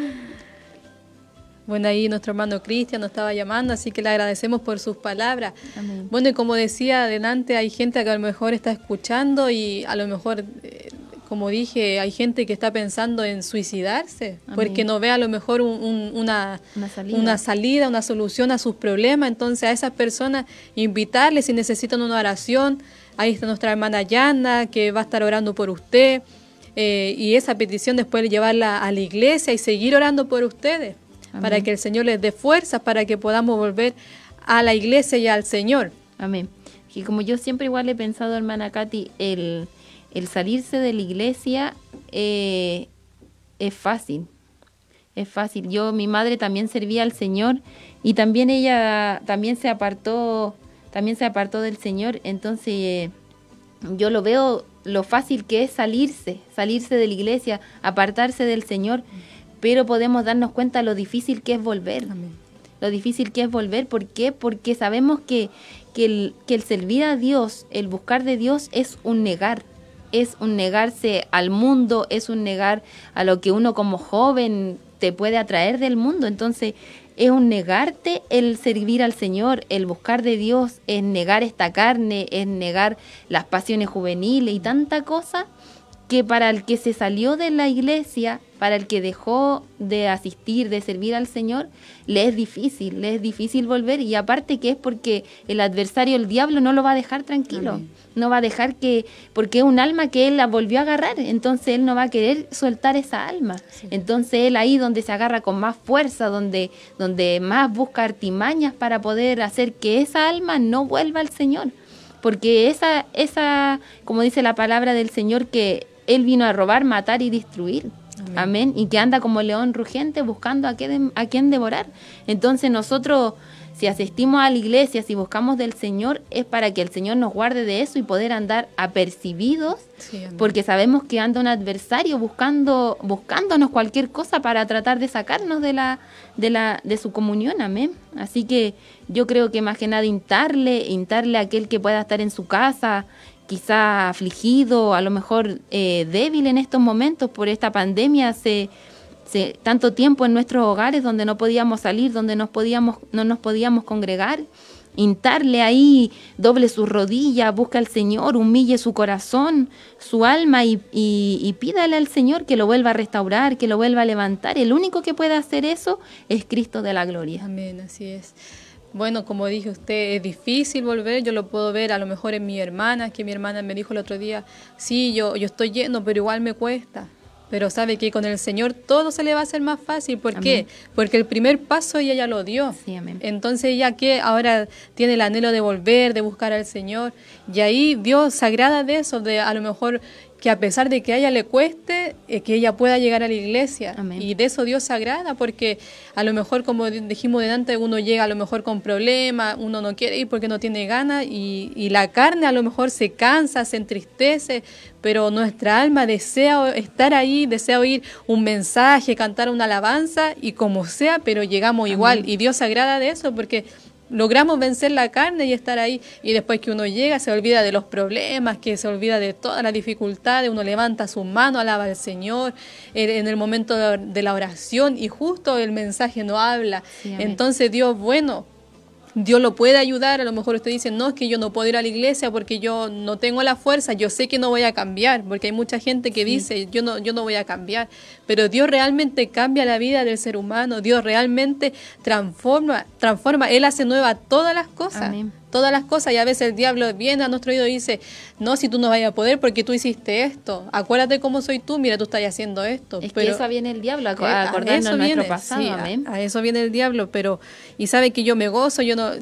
Bueno, ahí nuestro hermano Cristian nos estaba llamando, así que le agradecemos por sus palabras. Amén. Bueno, y como decía adelante, hay gente que a lo mejor está escuchando y a lo mejor, como dije, hay gente que está pensando en suicidarse. Amén. Porque no ve a lo mejor una salida. una solución a sus problemas. Entonces a esas personas invitarles si necesitan una oración. Ahí está nuestra hermana Yanda, que va a estar orando por usted. Y esa petición después llevarla a la iglesia y seguir orando por ustedes. Amén. Para que el Señor les dé fuerzas, para que podamos volver a la iglesia y al Señor. Amén. Y como yo siempre igual he pensado, hermana Katy, el salirse de la iglesia es fácil. Es fácil. Mi madre también servía al Señor y también ella también se apartó del Señor. Entonces yo lo veo lo fácil que es salirse de la iglesia, apartarse del Señor. Pero podemos darnos cuenta lo difícil que es volver. Amén. Lo difícil que es volver. ¿Por qué? Porque sabemos que el servir a Dios, el buscar de Dios es un negar. Es un negarse al mundo, es un negar a lo que uno como joven te puede atraer del mundo. Entonces es un negarte el servir al Señor, el buscar de Dios, es negar esta carne, es negar las pasiones juveniles y tanta cosa, que para el que se salió de la iglesia, para el que dejó de asistir, de servir al Señor, le es difícil volver. Y aparte que es porque el adversario, el diablo, no lo va a dejar tranquilo. Amén. No va a dejar porque es un alma que él la volvió a agarrar, entonces él no va a querer soltar esa alma. Sí. Entonces él ahí donde se agarra con más fuerza, donde más busca artimañas para poder hacer que esa alma no vuelva al Señor. Porque esa, como dice la palabra del Señor, que Él vino a robar, matar y destruir. Amén. Amén. Y que anda como león rugiente buscando a quién devorar. Entonces nosotros, si asistimos a la iglesia, si buscamos del Señor, es para que el Señor nos guarde de eso y poder andar apercibidos. Sí, amén. Porque sabemos que anda un adversario buscándonos cualquier cosa para tratar de sacarnos de su comunión. Amén. Así que yo creo que más que nada hintarle a aquel que pueda estar en su casa, quizá afligido, a lo mejor débil en estos momentos por esta pandemia, tanto tiempo en nuestros hogares donde no podíamos salir, donde no nos podíamos congregar, hintarle ahí, doble sus rodillas, busca al Señor, humille su corazón, su alma y pídale al Señor que lo vuelva a restaurar, que lo vuelva a levantar. El único que puede hacer eso es Cristo de la gloria. Amén, así es. Bueno, como dije usted, es difícil volver, yo lo puedo ver a lo mejor en mi hermana, que mi hermana me dijo el otro día, sí, yo estoy yendo, pero igual me cuesta. Pero sabe que con el Señor todo se le va a hacer más fácil. ¿Por qué? Porque el primer paso ella ya lo dio. Sí, amén. Entonces ella que ahora tiene el anhelo de volver, de buscar al Señor. Y ahí Dios se agrada de eso, de a lo mejor que a pesar de que a ella le cueste, que ella pueda llegar a la iglesia. Amén. Y de eso Dios se agrada, porque a lo mejor, como dijimos delante, uno llega a lo mejor con problemas, uno no quiere ir porque no tiene ganas, y la carne a lo mejor se cansa, se entristece, pero nuestra alma desea estar ahí, desea oír un mensaje, cantar una alabanza, y como sea, pero llegamos igual. Amén. Y Dios se agrada de eso, porque logramos vencer la carne y estar ahí, y después que uno llega se olvida de los problemas, que se olvida de todas las dificultades, uno levanta sus manos, alaba al Señor en el momento de la oración, y justo el mensaje no habla. Sí, entonces Dios, bueno, Dios lo puede ayudar. A lo mejor usted dice, no, es que yo no puedo ir a la iglesia porque yo no tengo la fuerza, yo sé que no voy a cambiar, porque hay mucha gente que dice, yo no voy a cambiar, pero Dios realmente cambia la vida del ser humano, Dios realmente transforma, Él hace nueva todas las cosas. Amén. Todas las cosas, y a veces el diablo viene a nuestro oído y dice, no, si tú no vas a poder porque tú hiciste esto, acuérdate cómo soy tú, mira, tú estás haciendo esto. Pero que eso viene el diablo, a acordarnos de nuestro pasado. Sí, amén. A eso viene el diablo, pero, y sabe que yo me gozo,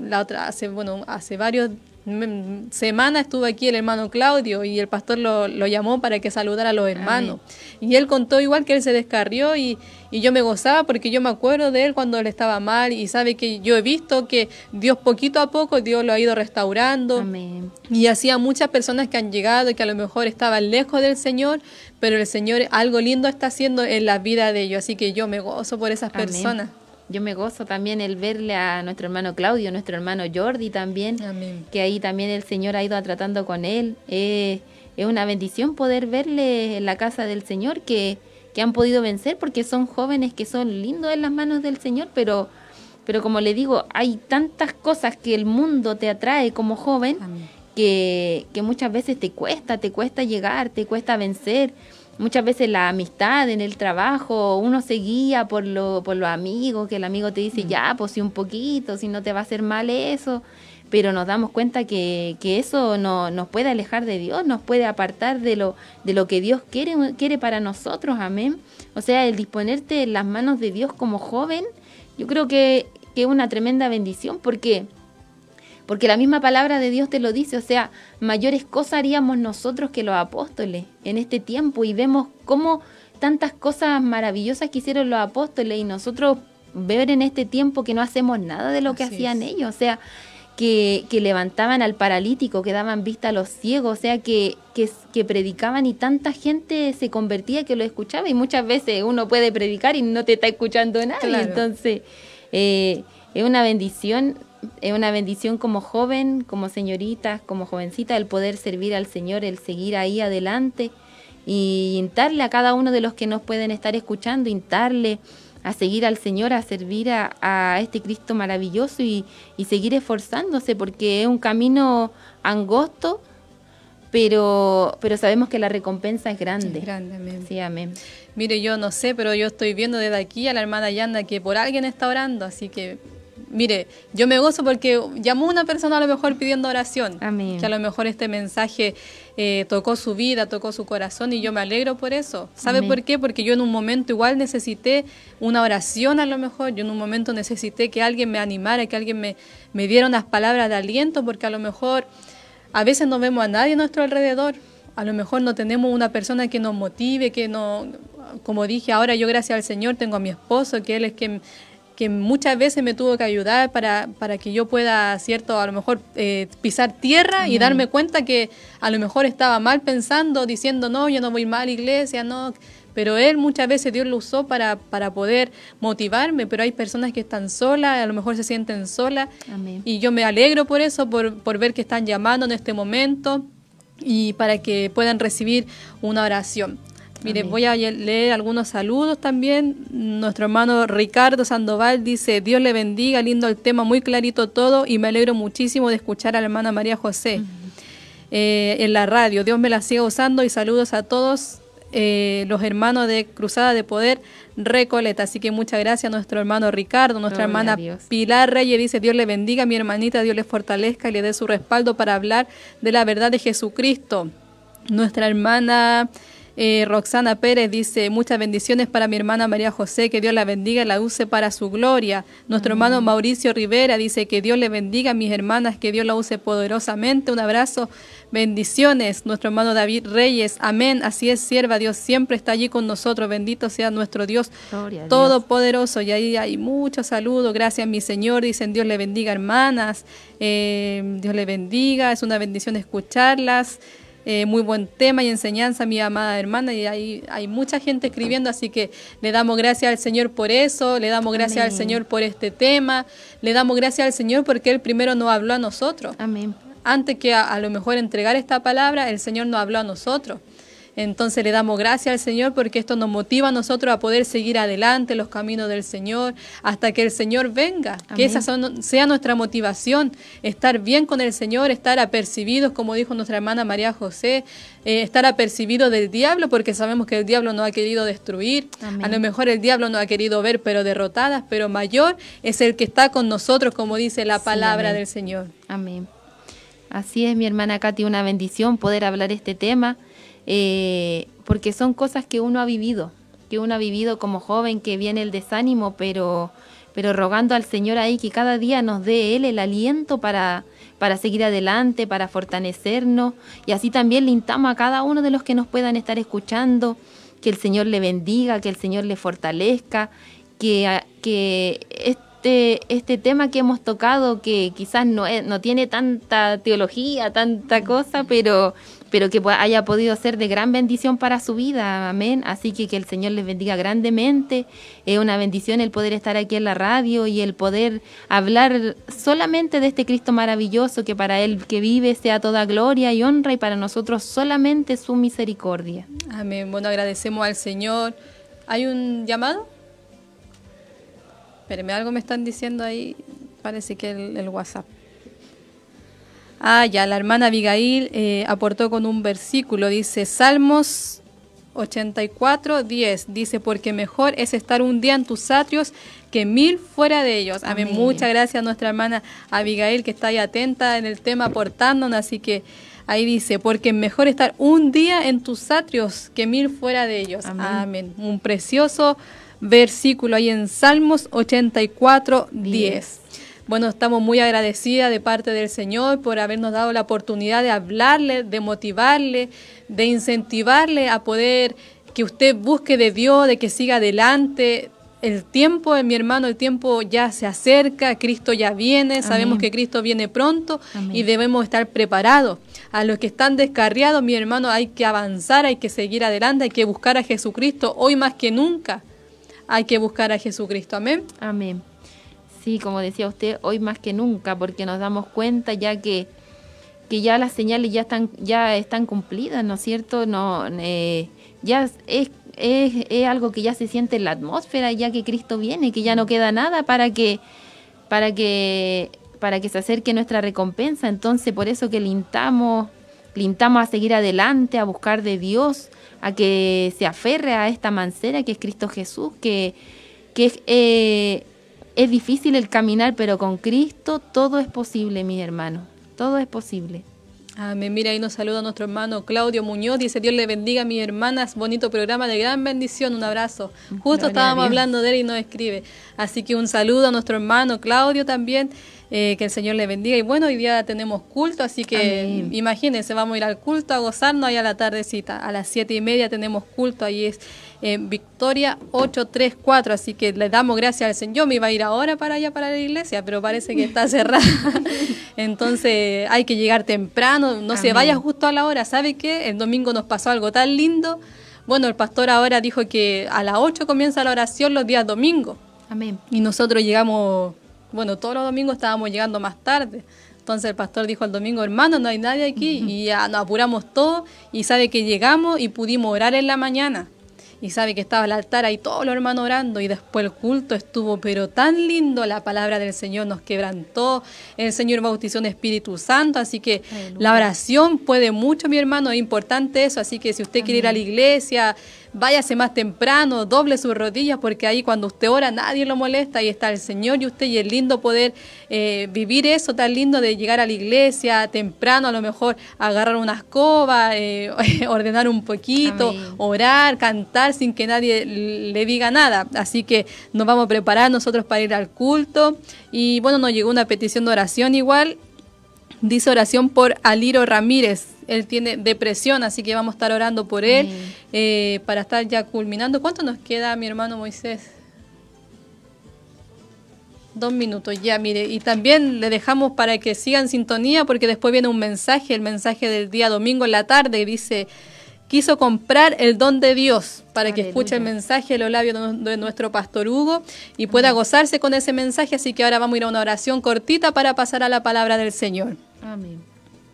hace varios semanas estuvo aquí el hermano Claudio, y el pastor lo llamó para que saludara a los hermanos. Amén. Y él contó igual que él se descarrió, y yo me gozaba porque yo me acuerdo de él cuando él estaba mal, y sabe que yo he visto que Dios poquito a poco, Dios lo ha ido restaurando. Amén. Y así a muchas personas que han llegado y que a lo mejor estaban lejos del Señor, pero el Señor algo lindo está haciendo en la vida de ellos, así que yo me gozo por esas Amén. Personas. Yo me gozo también el verle a nuestro hermano Claudio, nuestro hermano Jordi también. Amén. Que ahí también el Señor ha ido tratando con él. Es una bendición poder verle en la casa del Señor que han podido vencer, porque son jóvenes que son lindos en las manos del Señor, pero como le digo, hay tantas cosas que el mundo te atrae como joven que muchas veces te cuesta llegar, te cuesta vencer. Muchas veces la amistad en el trabajo, uno se guía por los amigos, que el amigo te dice, ya, pues sí, un poquito, si no te va a hacer mal eso, pero nos damos cuenta que eso nos puede alejar de Dios, nos puede apartar de lo que Dios quiere para nosotros, amén. O sea, el disponerte en las manos de Dios como joven, yo creo que es una tremenda bendición, porque la misma palabra de Dios te lo dice, o sea, mayores cosas haríamos nosotros que los apóstoles en este tiempo, y vemos cómo tantas cosas maravillosas que hicieron los apóstoles, y nosotros ver en este tiempo que no hacemos nada de lo que hacían ellos, o sea, que levantaban al paralítico, que daban vista a los ciegos, o sea, que predicaban, y tanta gente se convertía que lo escuchaba, y muchas veces uno puede predicar y no te está escuchando nadie. Claro. Entonces es una bendición. Es una bendición como joven, como señorita, como jovencita, el poder servir al Señor, el seguir ahí adelante, y instarle a cada uno de los que nos pueden estar escuchando, instarle a seguir al Señor, a servir a este Cristo maravilloso, y seguir esforzándose, porque es un camino angosto, pero sabemos que la recompensa es grande. Es grande, amén. Sí, amén. Mire, yo no sé, pero yo estoy viendo desde aquí a la hermana Yanda que por alguien está orando, así que mire, yo me gozo porque llamó una persona a lo mejor pidiendo oración. Amén. Que a lo mejor este mensaje tocó su vida, tocó su corazón, y yo me alegro por eso. ¿Sabe Amén. Por qué? Porque yo en un momento igual necesité una oración, a lo mejor. Yo en un momento necesité que alguien me animara, que alguien me diera unas palabras de aliento, porque a lo mejor a veces no vemos a nadie a nuestro alrededor. A lo mejor no tenemos una persona que nos motive, que no, como dije, ahora yo gracias al Señor tengo a mi esposo, que él es que muchas veces me tuvo que ayudar para que yo pueda, cierto, a lo mejor pisar tierra. Amén. Y darme cuenta que a lo mejor estaba mal pensando, diciendo, no, yo no voy mal a la iglesia, no. Pero él muchas veces Dios lo usó para poder motivarme, pero hay personas que están solas, a lo mejor se sienten solas. Amén. Y yo me alegro por eso, por ver que están llamando en este momento, y para que puedan recibir una oración. Mire, voy a leer algunos saludos también. Nuestro hermano Ricardo Sandoval dice, Dios le bendiga, lindo el tema, muy clarito todo, y me alegro muchísimo de escuchar a la hermana María José en la radio. Dios me la siga usando, y saludos a todos los hermanos de Cruzada de Poder Recoleta. Así que muchas gracias a nuestro hermano Ricardo. Nuestra hermana Pilar Reyes dice, Dios le bendiga, mi hermanita, Dios le fortalezca y le dé su respaldo para hablar de la verdad de Jesucristo. Nuestra hermana Roxana Pérez dice, muchas bendiciones para mi hermana María José, que Dios la bendiga y la use para su gloria. Nuestro hermano Mauricio Rivera dice, que Dios le bendiga a mis hermanas, que Dios la use poderosamente. Un abrazo, bendiciones. Nuestro hermano David Reyes, amén, así es, sierva, Dios siempre está allí con nosotros, bendito sea nuestro Dios todopoderoso. Y ahí hay muchos saludos, gracias mi Señor, dicen, Dios le bendiga, hermanas, Dios le bendiga, es una bendición escucharlas. Muy buen tema y enseñanza, mi amada hermana, y hay mucha gente escribiendo, así que le damos gracias al Señor por eso, le damos gracias al Señor por este tema, le damos gracias al Señor porque Él primero nos habló a nosotros. Amén. Antes que a lo mejor entregar esta palabra, el Señor nos habló a nosotros. Entonces le damos gracias al Señor porque esto nos motiva a nosotros a poder seguir adelante los caminos del Señor hasta que el Señor venga. Amén. Que esa sea nuestra motivación, estar bien con el Señor, estar apercibidos, como dijo nuestra hermana María José, estar apercibidos del diablo, porque sabemos que el diablo nos ha querido destruir. Amén. A lo mejor el diablo nos ha querido ver pero derrotadas, pero mayor es el que está con nosotros, como dice la palabra del Señor. Amén. Así es, mi hermana Katy, una bendición poder hablar este tema. Porque son cosas que uno ha vivido como joven, que viene el desánimo, pero rogando al Señor ahí que cada día nos dé Él el aliento para seguir adelante, para fortalecernos, y así también le instamos a cada uno de los que nos puedan estar escuchando, que el Señor le bendiga, que el Señor le fortalezca, que este tema que hemos tocado, que quizás no tiene tanta teología, tanta cosa, pero que haya podido ser de gran bendición para su vida, amén. Así que el Señor les bendiga grandemente. Es una bendición el poder estar aquí en la radio y el poder hablar solamente de este Cristo maravilloso, que para Él que vive sea toda gloria y honra, y para nosotros solamente su misericordia. Amén. Bueno, agradecemos al Señor. ¿Hay un llamado? Espérenme, algo me están diciendo ahí, parece que el WhatsApp. Ya, la hermana Abigail aportó con un versículo, dice Salmos 84:10, dice, porque mejor es estar un día en tus atrios que 1000 fuera de ellos. Amén. Muchas gracias a nuestra hermana Abigail, que está ahí atenta en el tema, aportándonos, así que ahí dice, porque mejor estar un día en tus atrios que 1000 fuera de ellos. Amén. Amén. Un precioso versículo ahí en Salmos 84:10. Bueno, estamos muy agradecidas de parte del Señor por habernos dado la oportunidad de hablarle, de motivarle, de incentivarle a poder que usted busque de Dios, de que siga adelante. El tiempo, mi hermano, el tiempo ya se acerca, Cristo ya viene, amén. Sabemos que Cristo viene pronto, amén. Y debemos estar preparados. A los que están descarriados, mi hermano, hay que avanzar, hay que seguir adelante, hay que buscar a Jesucristo hoy más que nunca. Hay que buscar a Jesucristo, amén. Amén. Sí, como decía usted, hoy más que nunca, porque nos damos cuenta ya que ya las señales ya están cumplidas, ¿no es cierto? Ya es algo que ya se siente en la atmósfera, ya que Cristo viene, que ya no queda nada para que se acerque nuestra recompensa. Entonces, por eso que le instamos a seguir adelante, a buscar de Dios, a que se aferre a esta mancera que es Cristo Jesús, que es difícil el caminar, pero con Cristo todo es posible, mis hermanos, todo es posible. Amén. Mira, ahí nos saluda nuestro hermano Claudio Muñoz, dice, Dios le bendiga a mis hermanas, bonito programa de gran bendición, un abrazo. Justo estábamos hablando de él y nos escribe, así que un saludo a nuestro hermano Claudio también, que el Señor le bendiga. Y bueno, hoy día tenemos culto, así que amén. Imagínense, vamos a ir al culto a gozarnos ahí a la tardecita, a las 7:30 tenemos culto, ahí es Victoria 834, así que le damos gracias al Señor. Yo me iba a ir ahora para allá, para la iglesia, pero parece que está cerrada. Entonces hay que llegar temprano, no amén. Se vaya justo a la hora. ¿Sabe qué? El domingo nos pasó algo tan lindo. Bueno, el pastor ahora dijo que a las 8 comienza la oración los días domingos. Amén. Y nosotros llegamos, bueno, todos los domingos estábamos llegando más tarde. Entonces el pastor dijo el domingo, hermano, no hay nadie aquí, y ya nos apuramos todos, y sabe que llegamos y pudimos orar en la mañana. Y sabe que estaba el altar ahí todos los hermanos orando, y después el culto estuvo pero tan lindo, la palabra del Señor nos quebrantó, el Señor bautizó en Espíritu Santo, así que la oración puede mucho, mi hermano, es importante eso, así que si usted quiere ir a la iglesia, váyase más temprano, doble sus rodillas, porque ahí cuando usted ora nadie lo molesta, ahí está el Señor y usted, y es lindo poder vivir eso tan lindo de llegar a la iglesia temprano, a lo mejor agarrar una escoba, ordenar un poquito, amén, orar, cantar sin que nadie le diga nada. Así que nos vamos a preparar nosotros para ir al culto. Y bueno, nos llegó una petición de oración igual. Dice oración por Aliro Ramírez. Él tiene depresión, así que vamos a estar orando por él para estar ya culminando. ¿Cuánto nos queda, mi hermano Moisés? 2 minutos ya, mire. Y también le dejamos para que siga en sintonía, porque después viene un mensaje, el mensaje del día domingo en la tarde, dice: quiso comprar el don de Dios, para aleluya, que escuche el mensaje de los labios de nuestro pastor Hugo y pueda gozarse con ese mensaje. Así que ahora vamos a ir a una oración cortita para pasar a la palabra del Señor. Amén.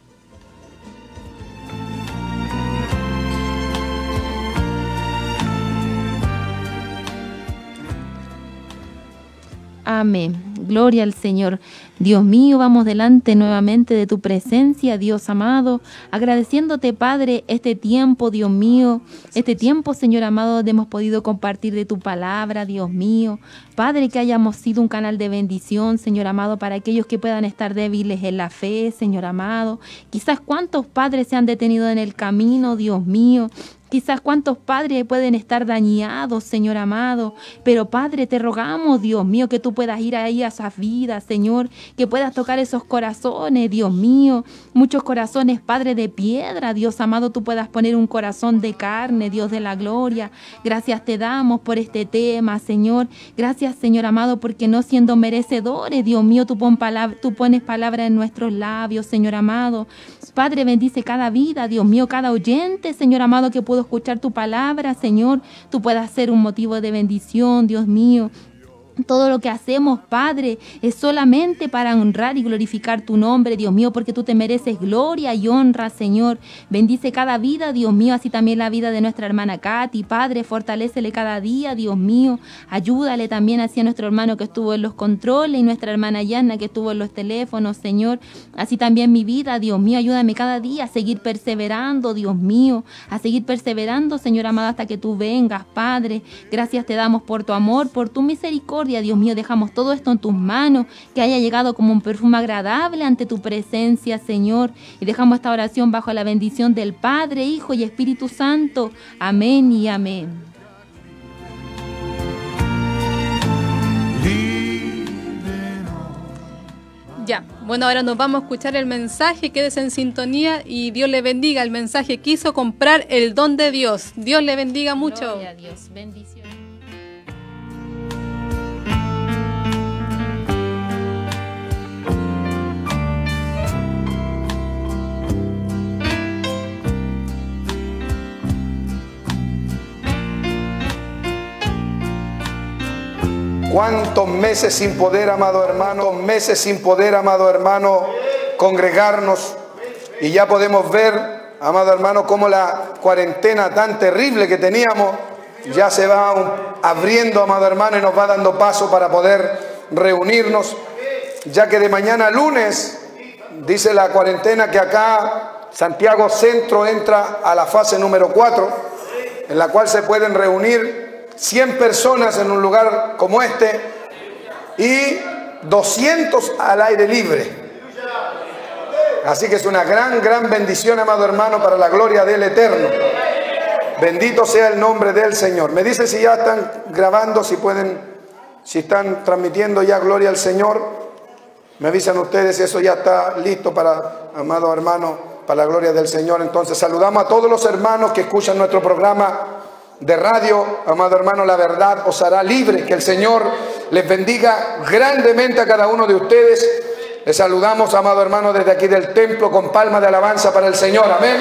Amén. Gloria al Señor. Dios mío, vamos delante nuevamente de tu presencia, Dios amado, agradeciéndote, Padre, este tiempo, Dios mío, este tiempo, Señor amado, donde hemos podido compartir de tu palabra, Dios mío. Padre, que hayamos sido un canal de bendición, Señor amado, para aquellos que puedan estar débiles en la fe, Señor amado. Quizás cuántos padres se han detenido en el camino, Dios mío. Quizás cuántos padres pueden estar dañados, Señor amado, pero Padre, te rogamos, Dios mío, que tú puedas ir ahí a esas vidas, Señor, que puedas tocar esos corazones, Dios mío, muchos corazones, Padre, de piedra, Dios amado, tú puedas poner un corazón de carne, Dios de la gloria. Gracias te damos por este tema, Señor. Gracias, Señor amado, porque no siendo merecedores, Dios mío, tú pones palabra en nuestros labios, Señor amado. Padre, bendice cada vida, Dios mío, cada oyente, Señor amado, que pudo escuchar tu palabra, Señor. Tú puedas ser un motivo de bendición, Dios mío. Todo lo que hacemos, Padre, es solamente para honrar y glorificar tu nombre, Dios mío, porque tú te mereces gloria y honra, Señor. Bendice cada vida, Dios mío, así también la vida de nuestra hermana Katy, Padre, fortalécele cada día, Dios mío. Ayúdale también así a nuestro hermano que estuvo en los controles y nuestra hermana Yana que estuvo en los teléfonos, Señor. Así también mi vida, Dios mío, ayúdame cada día a seguir perseverando, Dios mío, a seguir perseverando, Señor amado, hasta que tú vengas, Padre. Gracias te damos por tu amor, por tu misericordia. Dios mío, dejamos todo esto en tus manos, que haya llegado como un perfume agradable ante tu presencia, Señor, y dejamos esta oración bajo la bendición del Padre, Hijo y Espíritu Santo. Amén y amén. Ya, bueno, ahora nos vamos a escuchar el mensaje, quédese en sintonía y Dios le bendiga. El mensaje: quiso comprar el don de Dios. Dios le bendiga mucho. Gloria a Dios, bendiciones. ¿Cuántos meses sin poder, amado hermano, congregarnos? Y ya podemos ver, amado hermano, cómo la cuarentena tan terrible que teníamos ya se va abriendo, amado hermano, y nos va dando paso para poder reunirnos, ya que de mañana lunes, dice la cuarentena, que acá Santiago Centro entra a la fase número 4, en la cual se pueden reunir 100 personas en un lugar como este y 200 al aire libre. Así que es una gran bendición, amado hermano, para la gloria del Eterno. Bendito sea el nombre del Señor. Me dice si ya están grabando, si están transmitiendo ya, gloria al Señor. Me avisan ustedes si eso ya está listo para, amado hermano, para la gloria del Señor. Entonces saludamos a todos los hermanos que escuchan nuestro programa de radio, amado hermano, la verdad os hará libre. Que el Señor les bendiga grandemente a cada uno de ustedes. Les saludamos, amado hermano, desde aquí del templo con palmas de alabanza para el Señor. Amén.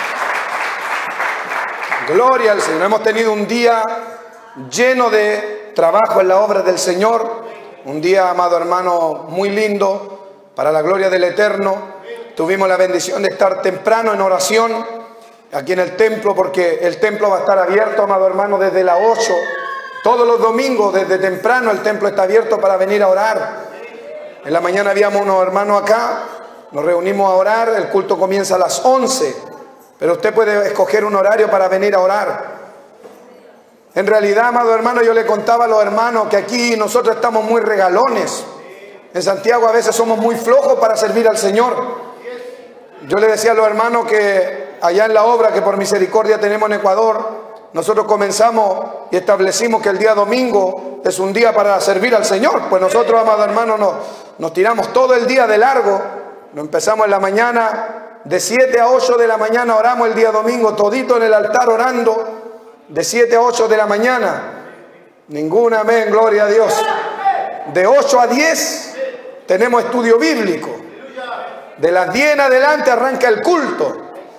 Gloria al Señor. Hemos tenido un día lleno de trabajo en la obra del Señor. Un día, amado hermano, muy lindo, para la gloria del Eterno. Tuvimos la bendición de estar temprano en oración aquí en el templo, porque el templo va a estar abierto, amado hermano, desde las 8. Todos los domingos, desde temprano, el templo está abierto para venir a orar. En la mañana habíamos unos hermanos acá, nos reunimos a orar, el culto comienza a las 11, pero usted puede escoger un horario para venir a orar. En realidad, amado hermano, yo le contaba a los hermanos que aquí nosotros estamos muy regalones. En Santiago a veces somos muy flojos para servir al Señor. Yo le decía a los hermanos que allá en la obra que por misericordia tenemos en Ecuador, nosotros comenzamos y establecimos que el día domingo es un día para servir al Señor. Pues nosotros, amado hermano, nos tiramos todo el día de largo. Nos empezamos en la mañana, de 7 a 8 de la mañana oramos el día domingo, todito en el altar orando, de 7 a 8 de la mañana. Ninguna amén, gloria a Dios. De 8 a 10 tenemos estudio bíblico. De las 10 en adelante arranca el culto.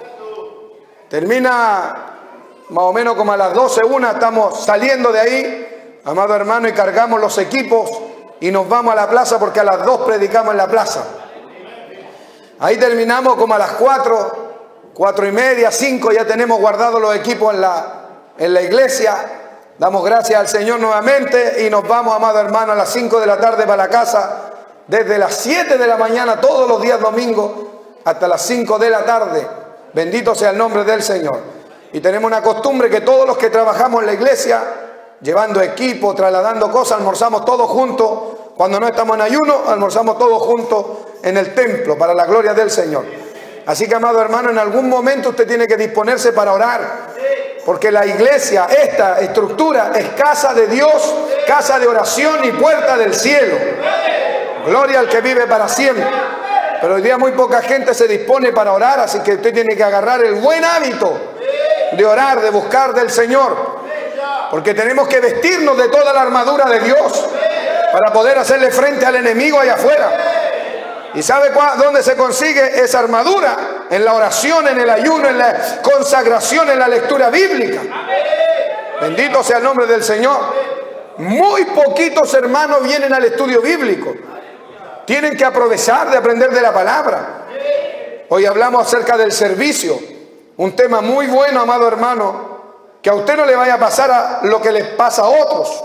Termina más o menos como a las 12, 1, estamos saliendo de ahí, amado hermano, y cargamos los equipos y nos vamos a la plaza, porque a las 2 predicamos en la plaza. Ahí terminamos como a las 4, 4 y media, 5, ya tenemos guardados los equipos en la iglesia. Damos gracias al Señor nuevamente y nos vamos, amado hermano, a las 5 de la tarde para la casa, desde las 7 de la mañana todos los días domingos hasta las 5 de la tarde. Bendito sea el nombre del Señor. Y tenemos una costumbre que todos los que trabajamos en la iglesia, llevando equipo, trasladando cosas, almorzamos todos juntos. Cuando no estamos en ayuno, almorzamos todos juntos en el templo, para la gloria del Señor. Así que, amado hermano, en algún momento usted tiene que disponerse para orar, porque la iglesia, esta estructura, es casa de Dios, casa de oración y puerta del cielo. Gloria al que vive para siempre. Pero hoy día muy poca gente se dispone para orar, así que usted tiene que agarrar el buen hábito de orar, de buscar del Señor, porque tenemos que vestirnos de toda la armadura de Dios para poder hacerle frente al enemigo allá afuera. ¿Y sabe dónde se consigue esa armadura? En la oración, en el ayuno, en la consagración, en la lectura bíblica. Bendito sea el nombre del Señor. Muy poquitos hermanos vienen al estudio bíblico. Tienen que aprovechar de aprender de la palabra. Hoy hablamos acerca del servicio. Un tema muy bueno, amado hermano, que a usted no le vaya a pasar a lo que les pasa a otros.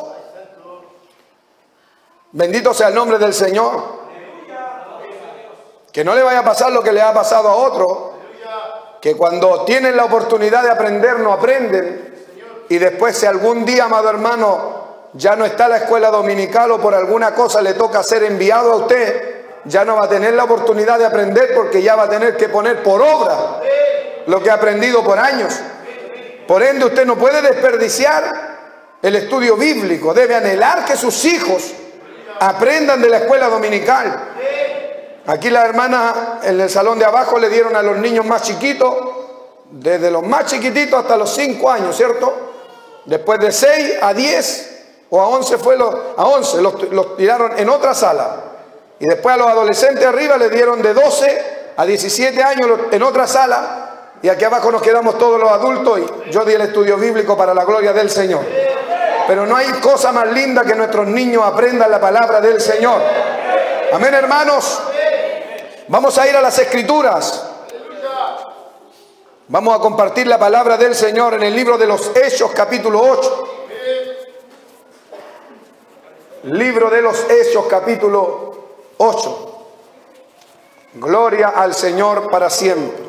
Bendito sea el nombre del Señor. Que no le vaya a pasar lo que le ha pasado a otros, que cuando tienen la oportunidad de aprender no aprenden, y después si algún día, amado hermano, ya no está la escuela dominical o por alguna cosa le toca ser enviado a usted, ya no va a tener la oportunidad de aprender, porque ya va a tener que poner por obra lo que ha aprendido por años. Por ende, usted no puede desperdiciar el estudio bíblico. Debe anhelar que sus hijos aprendan de la escuela dominical. Aquí la hermana en el salón de abajo le dieron a los niños más chiquitos, desde los más chiquititos hasta los 5 años, ¿cierto? Después de 6 a 10 o a 11 los tiraron en otra sala. Y después a los adolescentes arriba les dieron de 12 a 17 años en otra sala. Y aquí abajo nos quedamos todos los adultos y yo di el estudio bíblico para la gloria del Señor. Pero no hay cosa más linda que nuestros niños aprendan la palabra del Señor. Amén, hermanos. Vamos a ir a las Escrituras. Vamos a compartir la palabra del Señor en el libro de los Hechos, capítulo 8. Libro de los Hechos, capítulo 8. Gloria al Señor para siempre.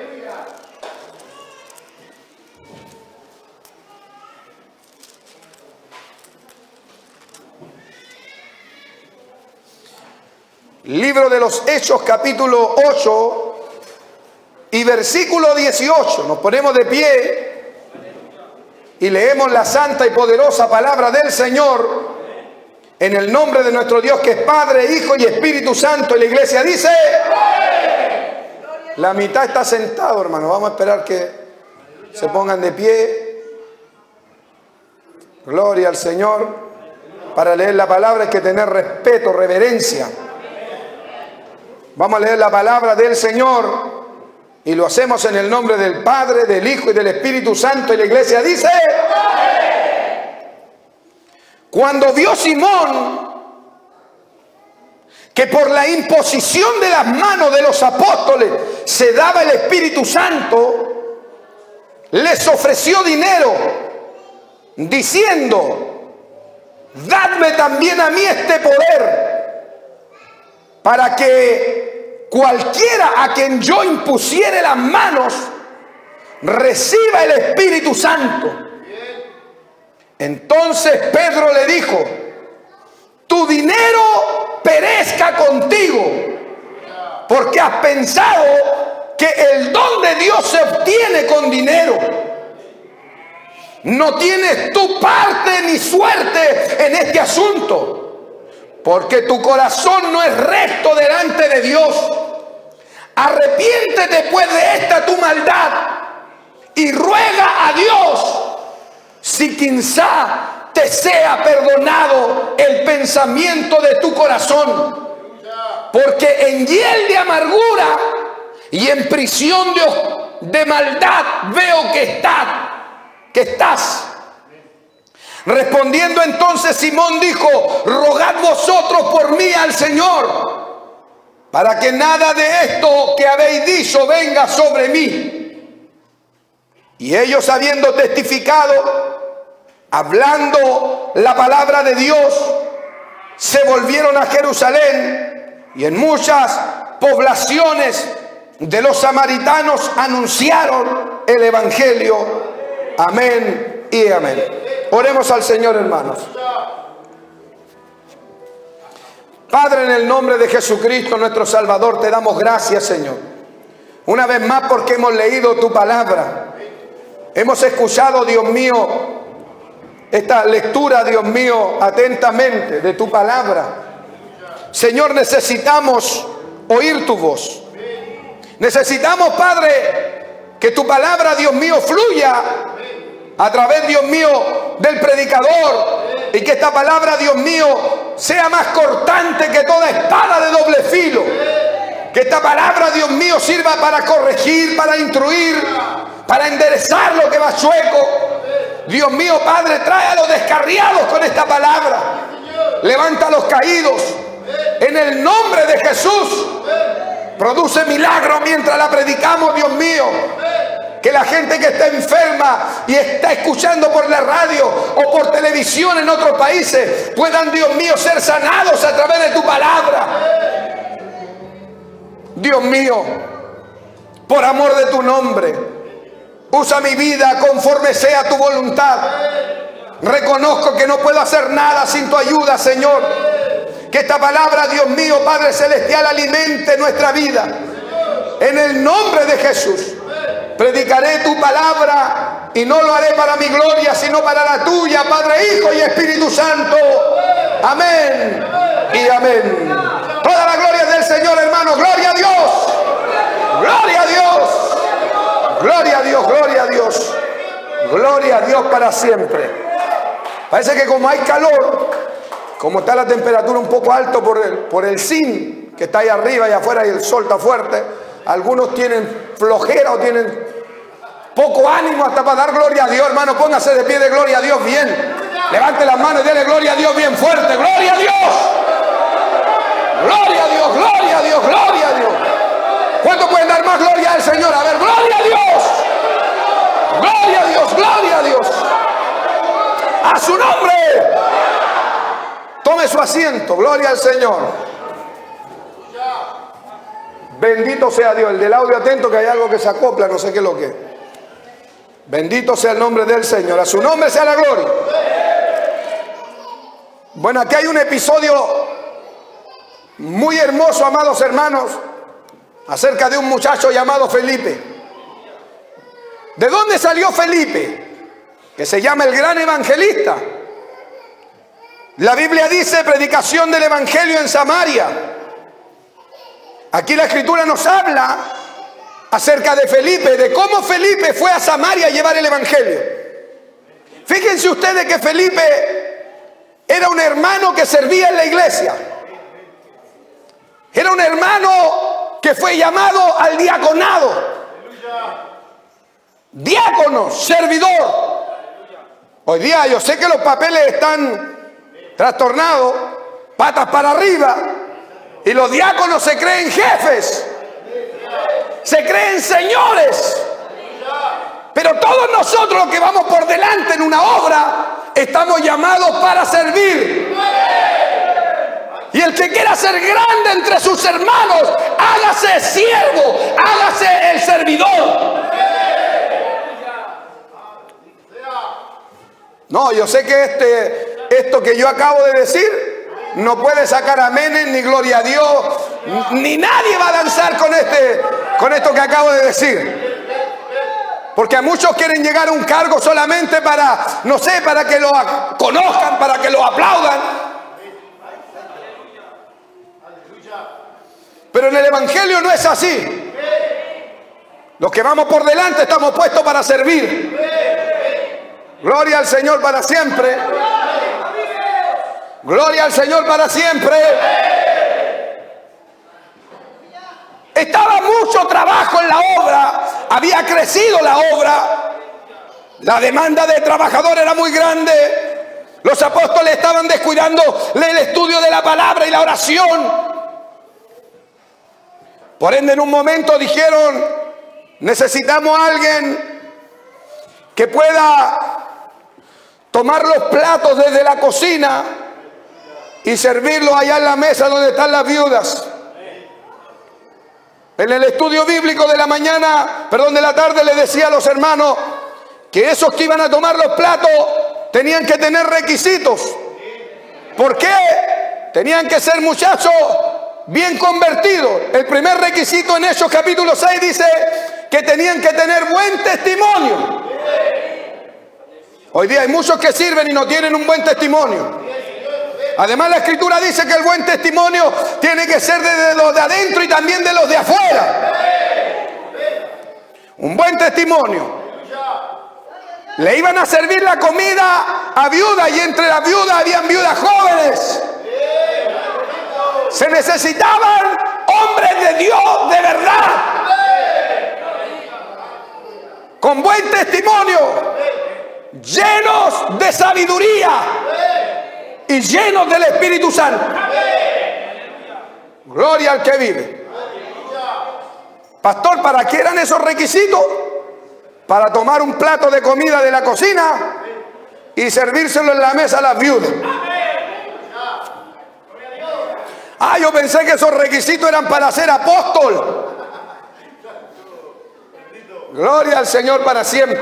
Libro de los Hechos, capítulo 8 y versículo 18. Nos ponemos de pie y leemos la santa y poderosa palabra del Señor en el nombre de nuestro Dios, que es Padre, Hijo y Espíritu Santo. Y la iglesia dice: la mitad está sentado, hermano. Vamos a esperar que se pongan de pie. Gloria al Señor. Para leer la palabra hay que tener respeto, reverencia. Vamos a leer la palabra del Señor y lo hacemos en el nombre del Padre, del Hijo y del Espíritu Santo. Y la iglesia dice: Cuando vio Simón que por la imposición de las manos de los apóstoles se daba el Espíritu Santo, les ofreció dinero, diciendo: dadme también a mí este poder, para que cualquiera a quien yo impusiere las manos reciba el Espíritu Santo. Entonces Pedro le dijo: tu dinero perezca contigo, porque has pensado que el don de Dios se obtiene con dinero. No tienes tu parte ni suerte en este asunto, porque tu corazón no es recto delante de Dios. Arrepiéntete pues de esta tu maldad y ruega a Dios si quizá te sea perdonado el pensamiento de tu corazón, porque en hiel de amargura y en prisión de maldad veo que estás. Respondiendo entonces Simón dijo: rogad vosotros por mí al Señor, para que nada de esto que habéis dicho venga sobre mí. Y ellos, habiendo testificado, hablando la palabra de Dios, se volvieron a Jerusalén, y en muchas poblaciones de los samaritanos anunciaron el Evangelio. Amén y amén. Oremos al Señor, hermanos. Padre, en el nombre de Jesucristo nuestro Salvador, te damos gracias, Señor, una vez más porque hemos leído tu palabra. Hemos escuchado, Dios mío, esta lectura, Dios mío, atentamente de tu palabra. Señor, necesitamos oír tu voz. Necesitamos, Padre, que tu palabra, Dios mío, fluya a través, Dios mío, del predicador, y que esta palabra, Dios mío, sea más cortante que toda espada de doble filo. Que esta palabra, Dios mío, sirva para corregir, para instruir, para enderezar lo que va chueco. Dios mío, Padre, trae a los descarriados con esta palabra. Levanta a los caídos. En el nombre de Jesús, produce milagros mientras la predicamos, Dios mío. Que la gente que está enferma y está escuchando por la radio o por televisión en otros países puedan, Dios mío, ser sanados a través de tu palabra. Dios mío, por amor de tu nombre, usa mi vida conforme sea tu voluntad. Reconozco que no puedo hacer nada sin tu ayuda, Señor. Que esta palabra, Dios mío, Padre Celestial, alimente nuestra vida. En el nombre de Jesús, predicaré tu palabra y no lo haré para mi gloria, sino para la tuya, Padre, Hijo y Espíritu Santo. Amén y amén. Toda la gloria es del Señor, hermano. Gloria a Dios. Gloria a Dios. Gloria a Dios, gloria a Dios. Gloria a Dios para siempre. Parece que como hay calor, como está la temperatura un poco alto por el zinc que está ahí arriba y afuera y el sol está fuerte, algunos tienen flojera o tienen poco ánimo hasta para dar gloria a Dios. Hermano, póngase de pie de gloria a Dios bien. Levante las manos y dele gloria a Dios bien fuerte. ¡Gloria a Dios! ¡Gloria a Dios! ¡Gloria a Dios! ¡Gloria a Dios! ¿Cuánto pueden dar más gloria al Señor? A ver, ¡gloria a Dios! ¡Gloria a Dios! ¡Gloria a Dios! ¡A su nombre! Tome su asiento. ¡Gloria al Señor! Bendito sea Dios. El del audio, atento, que hay algo que se acopla, no sé qué es lo que es. Bendito sea el nombre del Señor. A su nombre sea la gloria. Bueno, aquí hay un episodio muy hermoso, amados hermanos, acerca de un muchacho llamado Felipe. ¿De dónde salió Felipe? Que se llama el gran evangelista. La Biblia dice: predicación del evangelio en Samaria. Aquí la Escritura nos habla acerca de Felipe, de cómo Felipe fue a Samaria a llevar el evangelio. Fíjense ustedes que Felipe era un hermano que servía en la iglesia. Era un hermano que fue llamado al diaconado. Diácono, servidor. Hoy día yo sé que los papeles están trastornados, patas para arriba, y los diáconos se creen jefes, se creen señores. Pero todos nosotros los que vamos por delante en una obra, estamos llamados para servir. Y el que quiera ser grande entre sus hermanos, hágase siervo, hágase el servidor. No, yo sé que esto que yo acabo de decir no puede sacar amenes, ni gloria a Dios, ni nadie va a danzar con esto que acabo de decir. Porque a muchos quieren llegar a un cargo solamente para, no sé, para que lo conozcan, para que lo aplaudan. Pero en el Evangelio no es así. Los que vamos por delante estamos puestos para servir. Gloria al Señor para siempre. Gloria al Señor para siempre. Estaba mucho trabajo en la obra. Había crecido la obra. La demanda de trabajadores era muy grande. Los apóstoles estaban descuidando el estudio de la palabra y la oración. Por ende, en un momento dijeron: necesitamos a alguien que pueda tomar los platos desde la cocina y servirlos allá en la mesa donde están las viudas. En el estudio bíblico de la mañana, de la tarde, les decía a los hermanos que esos que iban a tomar los platos tenían que tener requisitos. ¿Por qué? Tenían que ser muchachos bien convertidos. El primer requisito en Hechos capítulo 6 dice que tenían que tener buen testimonio. Hoy día hay muchos que sirven y no tienen un buen testimonio. Además, la Escritura dice que el buen testimonio tiene que ser de los de adentro y también de los de afuera. Un buen testimonio. Le iban a servir la comida a viudas, y entre las viudas habían viudas jóvenes. Se necesitaban hombres de Dios de verdad, con buen testimonio, llenos de sabiduría y llenos del Espíritu Santo. Gloria al que vive. Pastor, ¿para qué eran esos requisitos? Para tomar un plato de comida de la cocina y servírselo en la mesa a las viudas. Yo pensé que esos requisitos eran para ser apóstol. Gloria al Señor para siempre.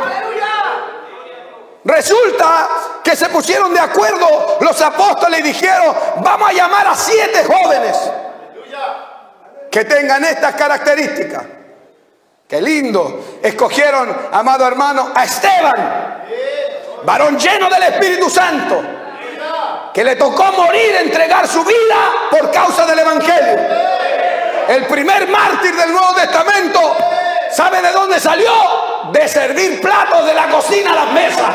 Resulta que se pusieron de acuerdo los apóstoles y dijeron: vamos a llamar a 7 jóvenes que tengan estas características. Qué lindo. Escogieron, amado hermano, a Esteban, varón lleno del Espíritu Santo, que le tocó morir, entregar su vida por causa del Evangelio. El primer mártir del Nuevo Testamento. ¿Sabe de dónde salió? De servir platos de la cocina a las mesas.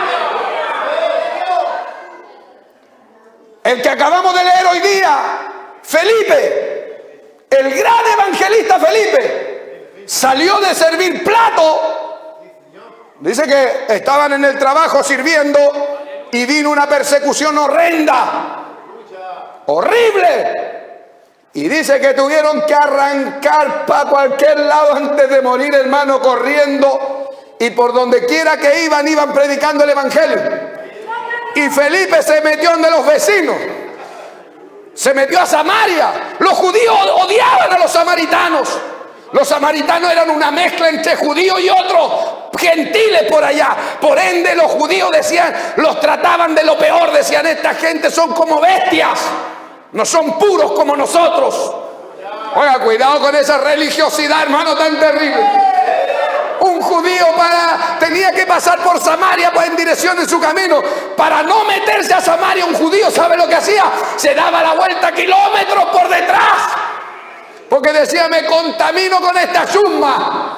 El que acabamos de leer hoy día, Felipe, el gran evangelista Felipe, salió de servir platos. Dice que estaban en el trabajo sirviendo y vino una persecución horrenda, horrible. Y dice que tuvieron que arrancar para cualquier lado antes de morir, hermano, corriendo. Y por donde quiera que iban predicando el Evangelio. Y Felipe se metió entre los vecinos. Se metió a Samaria. Los judíos odiaban a los samaritanos. Los samaritanos eran una mezcla entre judíos y otros gentiles por allá. Por ende, los judíos decían, los trataban de lo peor. Decían: esta gente son como bestias. No son puros como nosotros. Oiga, cuidado con esa religiosidad, hermano, tan terrible. Un judío tenía que pasar por Samaria en dirección de su camino. Para no meterse a Samaria, un judío, ¿sabe lo que hacía? Se daba la vuelta kilómetros por detrás. Porque decía: me contamino con esta chusma.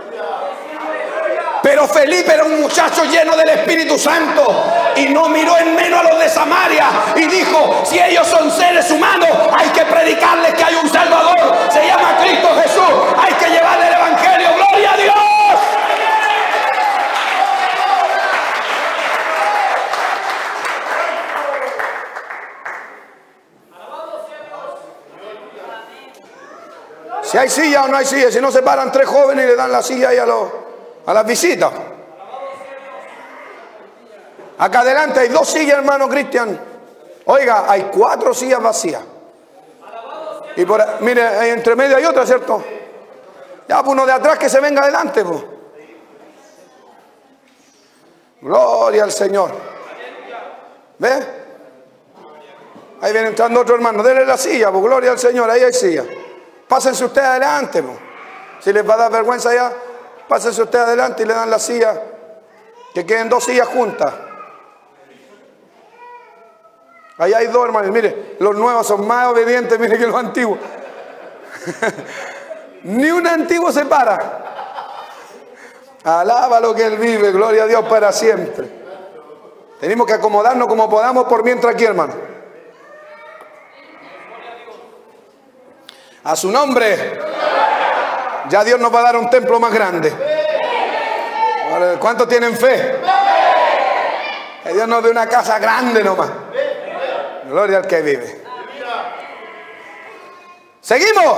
Pero Felipe era un muchacho lleno del Espíritu Santo y no miró en menos a los de Samaria y dijo: si ellos son seres humanos, hay que predicarles que hay un Salvador, se llama Cristo Jesús, hay que llevarle el Evangelio. ¡Gloria a Dios! Si hay silla o no hay silla, si no se paran 3 jóvenes y le dan la silla ahí a las visitas. Acá adelante hay 2 sillas, hermano Cristian. Oiga, hay 4 sillas vacías. Y por ahí, mire, ahí entre medio hay otra, ¿cierto? Ya, pues uno de atrás que se venga adelante, pues. Gloria al Señor. ¿Ve? Ahí viene entrando otro hermano. Denle la silla, pues. Gloria al Señor. Ahí hay silla. Pásense ustedes adelante, pues. Si les va a dar vergüenza ya, pásense ustedes adelante y le dan la silla. Que queden 2 sillas juntas. Ahí hay 2, hermanos. Mire, los nuevos son más obedientes, mire, que los antiguos. Ni un antiguo se para. Alaba lo que Él vive, gloria a Dios para siempre. Tenemos que acomodarnos como podamos por mientras aquí, hermano. A su nombre. Ya Dios nos va a dar un templo más grande. ¿Cuántos tienen fe? Que Dios nos dé una casa grande nomás. Gloria al que vive. ¿Seguimos?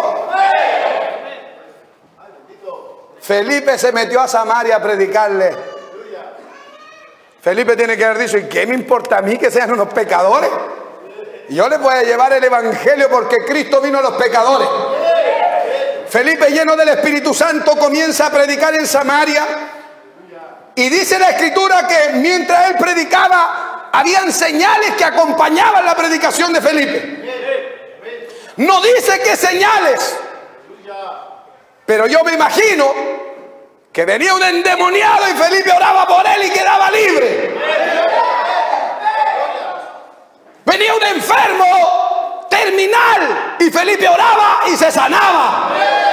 Felipe se metió a Samaria a predicarle. Felipe tiene que haber dicho, ¿y qué me importa a mí que sean unos pecadores? Yo les voy a llevar el evangelio porque Cristo vino a los pecadores. Felipe, lleno del Espíritu Santo, comienza a predicar en Samaria. Y dice la Escritura que mientras él predicaba, habían señales que acompañaban la predicación de Felipe. No dice qué señales, pero yo me imagino que venía un endemoniado y Felipe oraba por él y quedaba libre. Venía un enfermo terminal y Felipe oraba y se sanaba.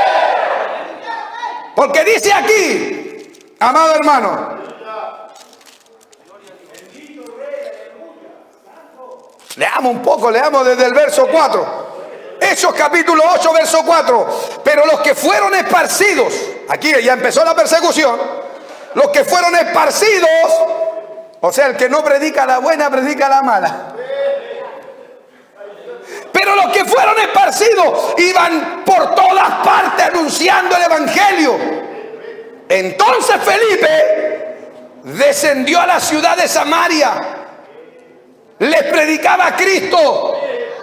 Porque dice aquí, amado hermano, leamos un poco, leamos desde el verso 4. Hechos capítulo 8, verso 4. Pero los que fueron esparcidos, aquí ya empezó la persecución, los que fueron esparcidos, o sea, el que no predica la buena, predica la mala. Pero los que fueron esparcidos iban por todas partes anunciando el evangelio. Entonces Felipe descendió a la ciudad de Samaria, les predicaba a Cristo.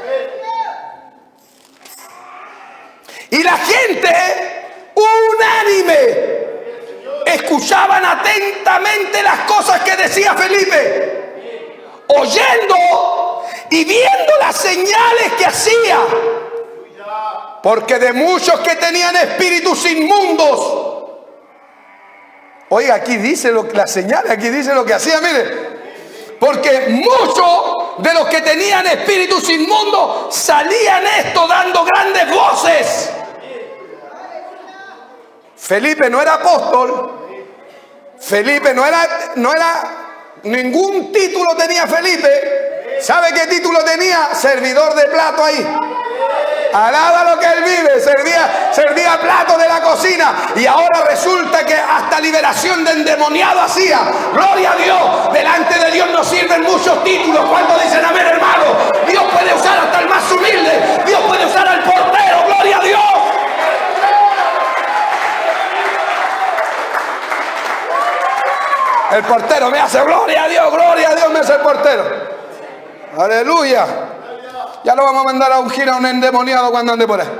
Y la gente, unánime, escuchaban atentamente las cosas que decía Felipe, oyendo y viendo las señales que hacía. Porque de muchos que tenían espíritus inmundos, oiga, aquí dice las señales, aquí dice lo que hacía, mire. Porque muchos de los que tenían espíritus inmundos salían esto dando grandes voces. Felipe no era apóstol. Felipe no era ningún título tenía Felipe. ¿Sabe qué título tenía? Servidor de plato ahí. Alaba lo que él vive, servía platos de la cocina y ahora resulta que hasta liberación de endemoniado hacía. Gloria a Dios, delante de Dios nos sirven muchos títulos. ¿Cuántos dicen amén, hermano? Dios puede usar hasta el más humilde, Dios puede usar al portero, gloria a Dios. El portero me hace gloria a Dios me hace el portero. Aleluya. Ya lo vamos a mandar a ungir a un endemoniado cuando ande por ahí.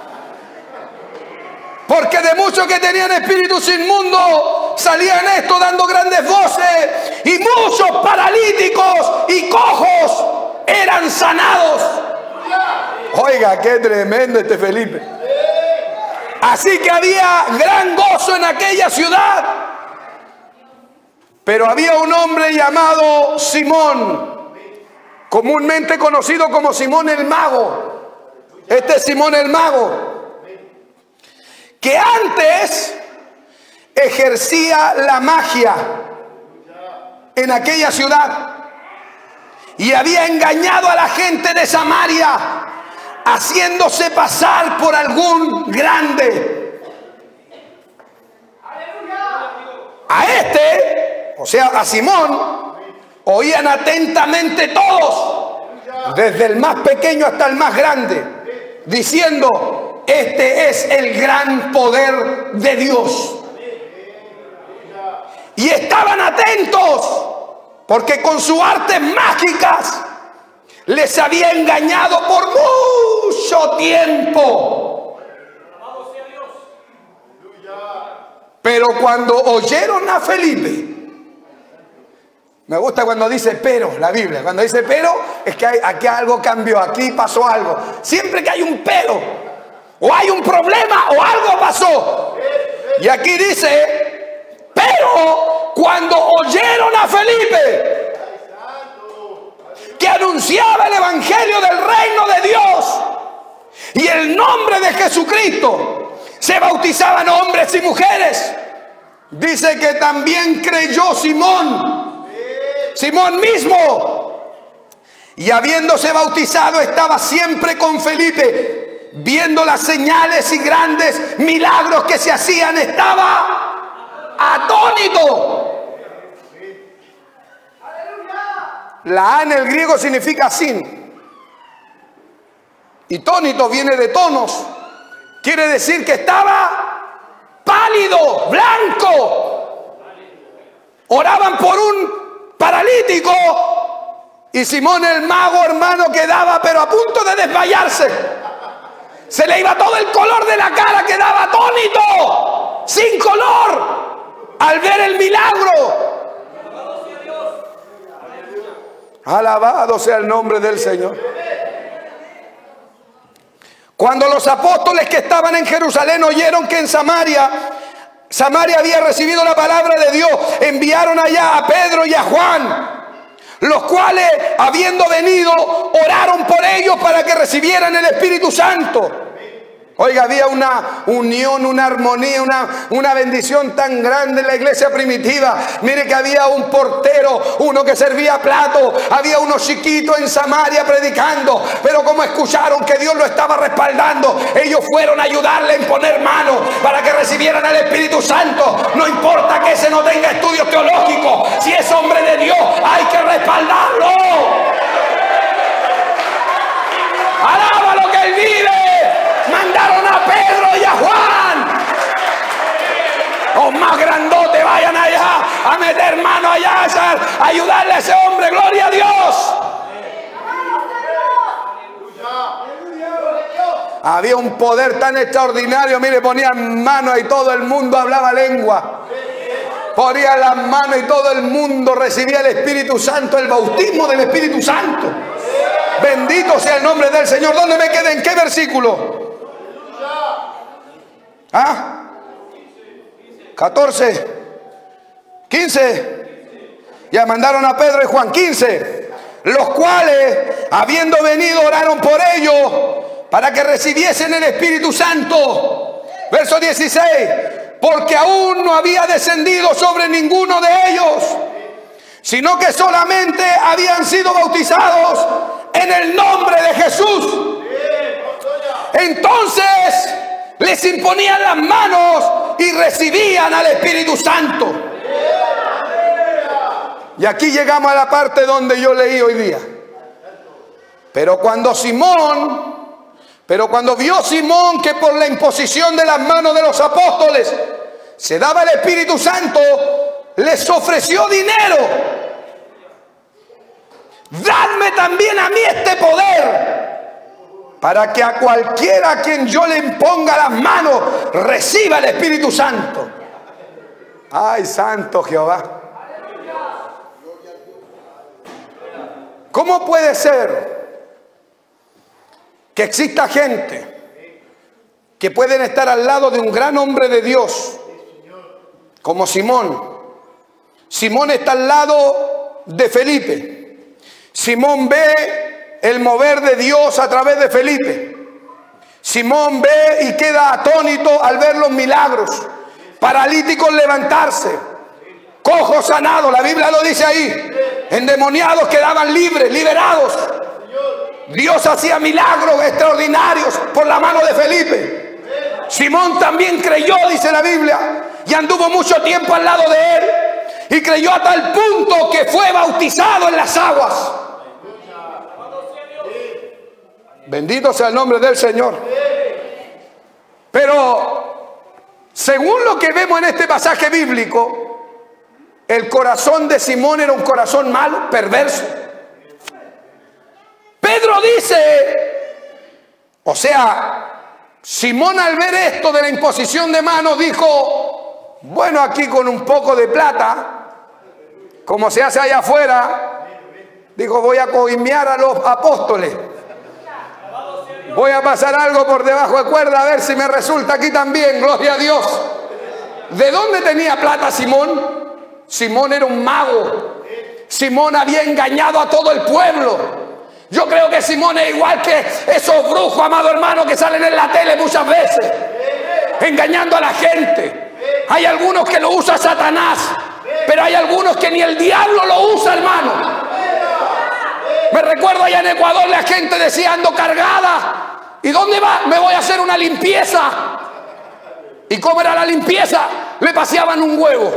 Porque de muchos que tenían espíritus inmundos salían esto dando grandes voces y muchos paralíticos y cojos eran sanados. Oiga, qué tremendo este Felipe. Así que había gran gozo en aquella ciudad. Pero había un hombre llamado Simón, comúnmente conocido como Simón el Mago. Este es Simón el Mago, que antes ejercía la magia en aquella ciudad y había engañado a la gente de Samaria, haciéndose pasar por algún grande. A este, o sea, a Simón, oían atentamente todos, desde el más pequeño hasta el más grande, diciendo: este es el gran poder de Dios. Y estaban atentos, porque con sus artes mágicas les había engañado por mucho tiempo. Pero cuando oyeron a Felipe, me gusta cuando dice pero, la Biblia, cuando dice pero, es que aquí algo cambió, aquí pasó algo. Siempre que hay un pero, o hay un problema, o algo pasó. Y aquí dice, pero cuando oyeron a Felipe, que anunciaba el evangelio del reino de Dios y el nombre de Jesucristo, se bautizaban hombres y mujeres. Dice que también creyó Simón mismo, y habiéndose bautizado estaba siempre con Felipe, viendo las señales y grandes milagros que se hacían, estaba atónito. La A en el griego significa sin, y tónito viene de tonos, quiere decir que estaba pálido, blanco. Oraban por un paralítico y Simón el mago, hermano, quedaba pero a punto de desmayarse. Se le iba todo el color de la cara, quedaba atónito, sin color, al ver el milagro. Alabado sea el nombre del Señor. Cuando los apóstoles que estaban en Jerusalén oyeron que en Samaria había recibido la palabra de Dios, enviaron allá a Pedro y a Juan, los cuales, habiendo venido, oraron por ellos para que recibieran el Espíritu Santo. Oiga, había una unión, una armonía, una bendición tan grande en la iglesia primitiva. Mire que había un portero, uno que servía plato, había uno chiquito en Samaria predicando, pero como escucharon que Dios lo estaba respaldando, ellos fueron a ayudarle en poner mano para que recibieran el Espíritu Santo. No importa que ese no tenga estudios teológicos, si es hombre de Dios hay que respaldarlo. Alaba lo que él vive. Mandaron a Pedro y a Juan. Los más grandotes vayan allá a meter mano allá, a ayudarle a ese hombre. Gloria a Dios. Había un poder tan extraordinario. Mire, ponían manos y todo el mundo hablaba lengua. Ponían las manos y todo el mundo recibía el Espíritu Santo, el bautismo del Espíritu Santo. Bendito sea el nombre del Señor. ¿Dónde me quedé? ¿En qué versículo? 14, 15. Ya mandaron a Pedro y Juan. 15. Los cuales, habiendo venido, oraron por ellos para que recibiesen el Espíritu Santo. Verso 16. Porque aún no había descendido sobre ninguno de ellos, sino que solamente habían sido bautizados en el nombre de Jesús. Entonces les imponían las manos y recibían al Espíritu Santo. Y aquí llegamos a la parte donde yo leí hoy día. Pero cuando vio Simón que por la imposición de las manos de los apóstoles se daba el Espíritu Santo, les ofreció dinero. Dadme también a mí este poder, para que a cualquiera a quien yo le imponga las manos reciba el Espíritu Santo. Ay, santo Jehová. ¿Cómo puede ser que exista gente que pueden estar al lado de un gran hombre de Dios como Simón? Simón está al lado de Felipe. Simón ve el mover de Dios a través de Felipe. Simón ve y queda atónito al ver los milagros. Paralíticos levantarse, cojos sanados, la Biblia lo dice ahí. Endemoniados quedaban libres, liberados. Dios hacía milagros extraordinarios por la mano de Felipe. Simón también creyó, dice la Biblia, y anduvo mucho tiempo al lado de él, y creyó a tal punto que fue bautizado en las aguas. Bendito sea el nombre del Señor. según lo que vemos en este pasaje bíblico, el corazón de Simón era un corazón malo, perverso. Pedro dice, o sea, Simón al ver esto de la imposición de manos dijo, bueno, aquí con un poco de plata, como se hace allá afuera, dijo, voy a coimear a los apóstoles. Voy a pasar algo por debajo de cuerda a ver si me resulta aquí también, gloria a Dios. ¿De dónde tenía plata Simón? Simón era un mago. Simón había engañado a todo el pueblo. Yo creo que Simón es igual que esos brujos, amado hermano, que salen en la tele muchas veces, engañando a la gente. Hay algunos que lo usa Satanás, pero hay algunos que ni el diablo lo usa, hermano. Me recuerdo allá en Ecuador, la gente decía, ando cargada. ¿Y dónde va? Me voy a hacer una limpieza. ¿Y cómo era la limpieza? Le paseaban un huevo.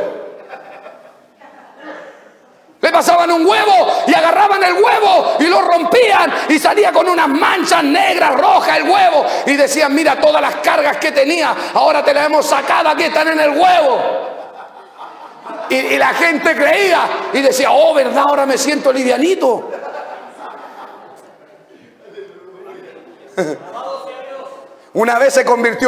Le pasaban un huevo y agarraban el huevo y lo rompían y salía con unas manchas negras, rojas el huevo. Y decían, mira todas las cargas que tenía, ahora te las hemos sacado, aquí están en el huevo. Y la gente creía y decía, oh, ¿verdad? Ahora me siento livianito. Una vez se convirtió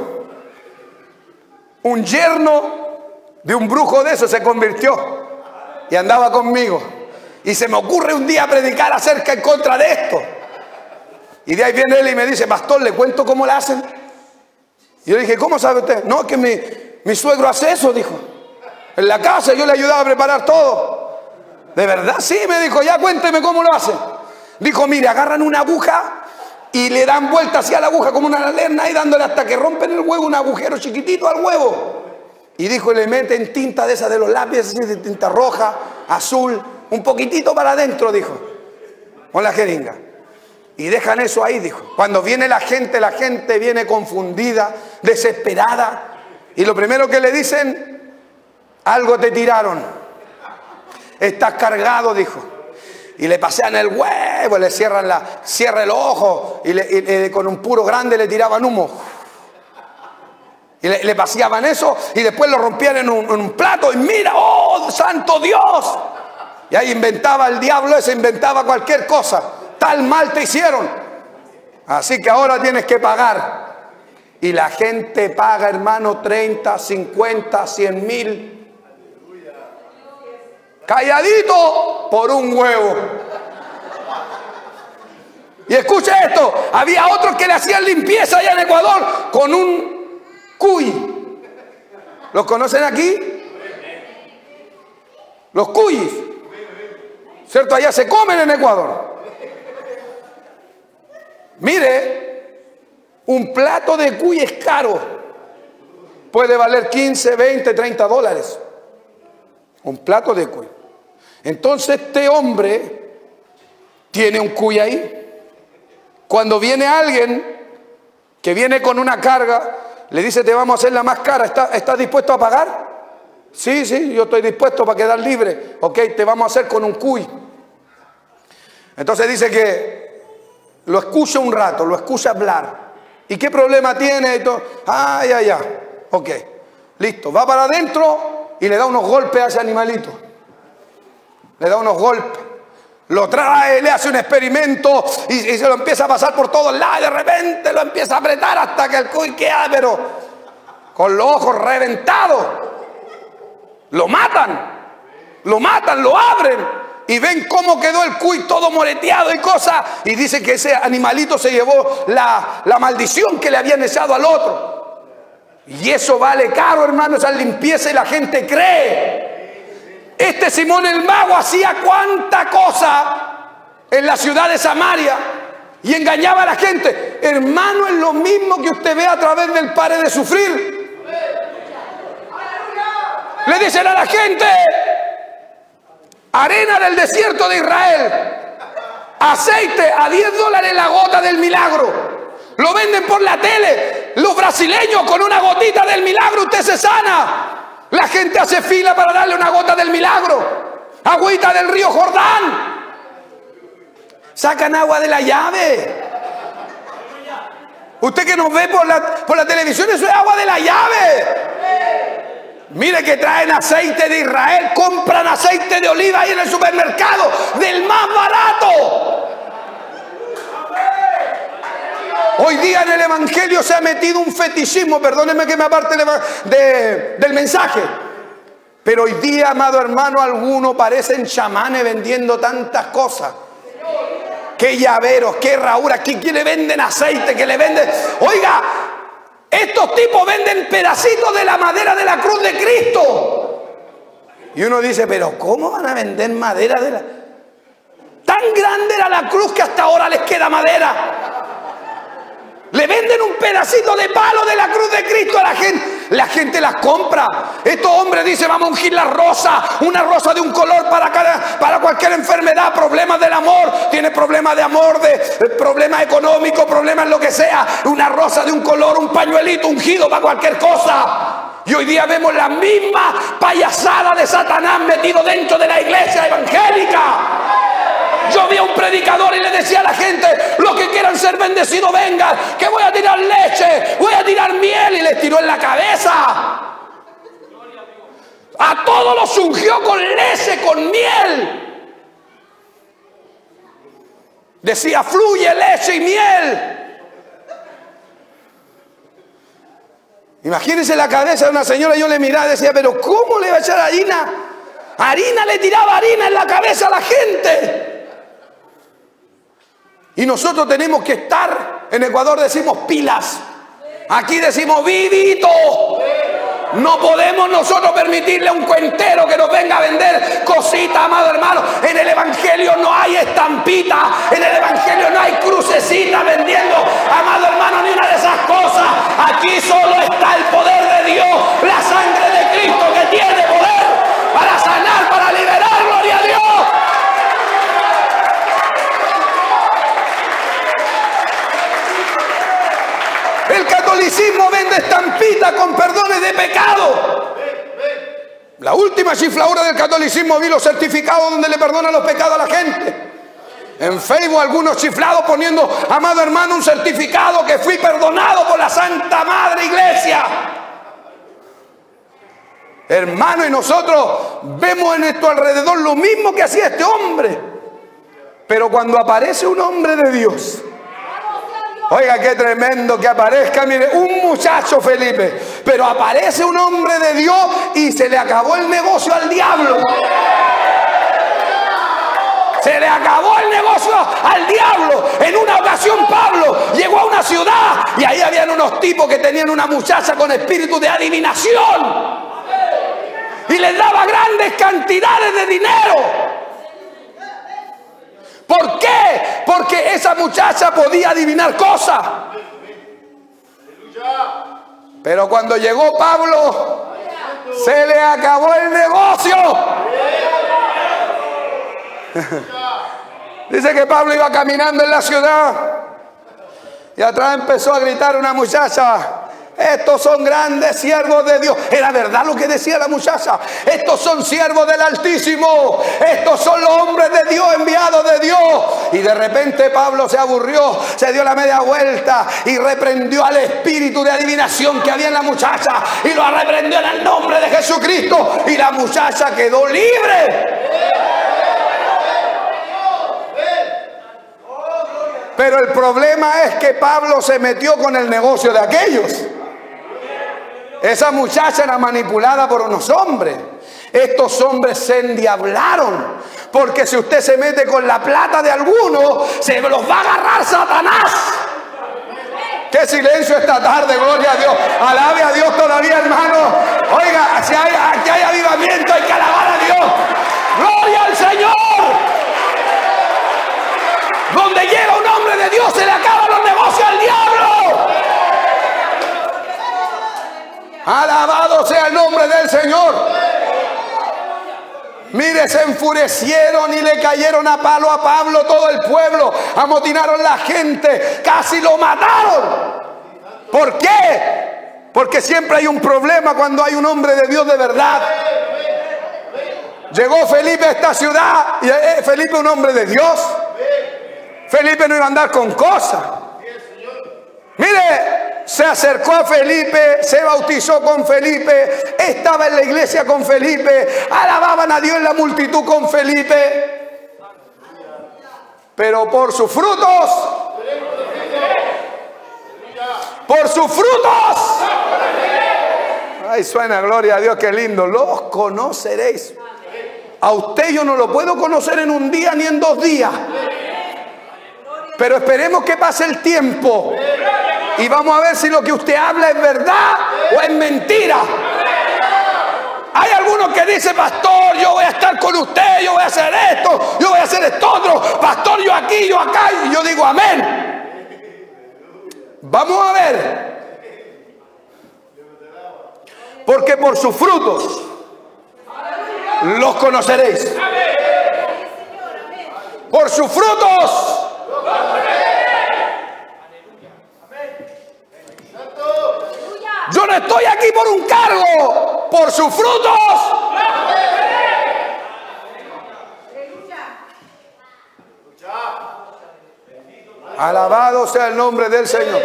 un yerno de un brujo de eso se convirtió y andaba conmigo y se me ocurre un día predicar acerca en contra de esto y de ahí viene él y me dice, pastor, ¿le cuento cómo la hacen? Y yo dije, ¿cómo sabe usted? No, que mi suegro hace eso, dijo, en la casa yo le ayudaba a preparar todo. ¿De verdad? Sí, me dijo, ya cuénteme cómo lo hacen. Dijo, mire, agarran una aguja y le dan vuelta hacia la aguja como una lanterna y dándole hasta que rompen el huevo, un agujero chiquitito al huevo. Y dijo, le meten tinta de esa de los lápices, de tinta roja, azul, un poquitito para adentro, dijo, con la jeringa. Y dejan eso ahí, dijo. Cuando viene la gente viene confundida, desesperada. Y lo primero que le dicen, algo te tiraron. Estás cargado, dijo. Y le pasean el huevo, le cierra el ojo y con un puro grande le tiraban humo. Y le paseaban eso y después lo rompían en un plato y mira, ¡oh, santo Dios! Y ahí inventaba el diablo ese, inventaba cualquier cosa. Tal mal te hicieron. Así que ahora tienes que pagar. Y la gente paga, hermano, 30, 50, 100 mil. Calladito por un huevo. Y escuche esto, había otros que le hacían limpieza allá en Ecuador con un cuy. ¿Los conocen aquí? Los cuyis, ¿cierto? Allá se comen en Ecuador. Mire, un plato de cuy es caro, puede valer 15, 20, 30 dólares. Un plato de cuy. Entonces este hombre tiene un cuy ahí. Cuando viene alguien que viene con una carga, le dice, te vamos a hacer la más cara, ¿estás dispuesto a pagar? Sí, yo estoy dispuesto para quedar libre. Ok, te vamos a hacer con un cuy. Entonces dice que lo escucha un rato, lo escucha hablar. ¿Y qué problema tiene? Ya. Ok, listo, va para adentro y le da unos golpes a ese animalito. Le da unos golpes. Lo trae, le hace un experimento y se lo empieza a pasar por todos lados. De repente lo empieza a apretar hasta que el cuy queda, pero con los ojos reventados. Lo matan, lo abren y ven cómo quedó el cuy todo moreteado y cosas. Y dice que ese animalito se llevó la maldición que le habían echado al otro. Y eso vale caro, hermano, esa limpieza, y la gente cree. Este Simón el mago hacía cuánta cosa en la ciudad de Samaria y engañaba a la gente. Hermano, es lo mismo que usted ve a través del Pare de Sufrir. Le dicen a la gente, arena del desierto de Israel, aceite a 10 dólares la gota del milagro. Lo venden por la tele. Los brasileños, con una gotita del milagro usted se sana. La gente hace fila para darle una gota del milagro. Agüita del río Jordán. Sacan agua de la llave. Usted que nos ve por la televisión, eso es agua de la llave. Mire que traen aceite de Israel, compran aceite de oliva ahí en el supermercado, del más barato. Hoy día en el Evangelio se ha metido un fetichismo, perdónenme que me aparte del mensaje. Pero hoy día, amado hermano, algunos parecen chamanes vendiendo tantas cosas. Qué llaveros, qué herraduras, que le venden aceite, que le venden... Oiga, estos tipos venden pedacitos de la madera de la cruz de Cristo. Y uno dice, pero ¿cómo van a vender madera de la... Tan grande era la cruz que hasta ahora les queda madera. Le venden un pedacito de palo de la cruz de Cristo a la gente. La gente las compra. Estos hombres dicen, vamos a ungir la rosa. Una rosa de un color para cualquier enfermedad. Problemas del amor. Tiene problemas de amor, problemas económicos, problemas lo que sea. Una rosa de un color, un pañuelito ungido para cualquier cosa. Y hoy día vemos la misma payasada de Satanás metido dentro de la iglesia evangélica. Yo vi a un predicador y le decía a la gente, los que quieran ser bendecidos vengan, que voy a tirar leche, voy a tirar miel, y les tiró en la cabeza. A todos los ungió con leche, con miel. Decía, fluye leche y miel. Imagínense la cabeza de una señora. Yo le miraba y decía, pero ¿cómo le va a echar harina? Harina, le tiraba harina en la cabeza a la gente. Y nosotros tenemos que estar, en Ecuador decimos pilas, aquí decimos vivito. No podemos nosotros permitirle a un cuentero que nos venga a vender cositas, amado hermano. En el Evangelio no hay estampita, en el Evangelio no hay crucecita vendiendo, amado hermano, ni una de esas cosas. Aquí solo está el poder de Dios, la sangre de Cristo que tiene poder para sanar, para liberar, gloria a Dios. El catolicismo vende estampitas con perdones de pecado. La última chifladura del catolicismo, vi los certificados donde le perdonan los pecados a la gente. En Facebook algunos chiflados poniendo, amado hermano, un certificado que fui perdonado por la Santa Madre Iglesia. Hermano, y nosotros vemos en nuestro alrededor lo mismo que hacía este hombre. Pero cuando aparece un hombre de Dios, oiga, qué tremendo que aparezca, mire, un muchacho Felipe, pero aparece un hombre de Dios y se le acabó el negocio al diablo. Se le acabó el negocio al diablo. En una ocasión Pablo llegó a una ciudad y ahí habían unos tipos que tenían una muchacha con espíritu de adivinación y les daba grandes cantidades de dinero. ¿Por qué? Porque esa muchacha podía adivinar cosas. Pero cuando llegó Pablo, se le acabó el negocio. Dice que Pablo iba caminando en la ciudad y atrás empezó a gritar una muchacha: estos son grandes siervos de Dios. Era verdad lo que decía la muchacha. Estos son siervos del Altísimo. Estos son los hombres de Dios, enviados de Dios. Y de repente Pablo se aburrió, se dio la media vuelta y reprendió al espíritu de adivinación que había en la muchacha. Y lo reprendió en el nombre de Jesucristo. Y la muchacha quedó libre. Pero el problema es que Pablo se metió con el negocio de aquellos. Esa muchacha era manipulada por unos hombres. Estos hombres se endiablaron. Porque si usted se mete con la plata de alguno, se los va a agarrar Satanás. ¡Qué silencio esta tarde! ¡Gloria a Dios! ¡Alabe a Dios todavía, hermano! Oiga, si aquí hay avivamiento, hay que alabar a Dios. ¡Gloria al Señor! Donde llega un hombre de Dios, se le acaban los negocios al diablo. Alabado sea el nombre del Señor. Mire, se enfurecieron y le cayeron a palo a Pablo todo el pueblo. Amotinaron la gente, casi lo mataron. ¿Por qué? Porque siempre hay un problema cuando hay un hombre de Dios de verdad. Llegó Felipe a esta ciudad y Felipe un hombre de Dios. Felipe no iba a andar con cosas. Mire, se acercó a Felipe, se bautizó con Felipe, estaba en la iglesia con Felipe, alababan a Dios en la multitud con Felipe. Pero por sus frutos, ay, suena gloria a Dios, qué lindo, los conoceréis. A usted yo no lo puedo conocer en un día ni en 2 días, pero esperemos que pase el tiempo y vamos a ver si lo que usted habla es verdad o es mentira. Hay algunos que dicen, pastor, yo voy a estar con usted, yo voy a hacer esto, yo voy a hacer esto otro, pastor, yo aquí, yo acá, y yo digo amén. Vamos a ver, porque por sus frutos los conoceréis. Por sus frutos. Yo no estoy aquí por un cargo, por sus frutos. Alabado sea el nombre del Señor.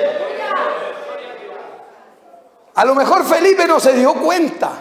A lo mejor Felipe no se dio cuenta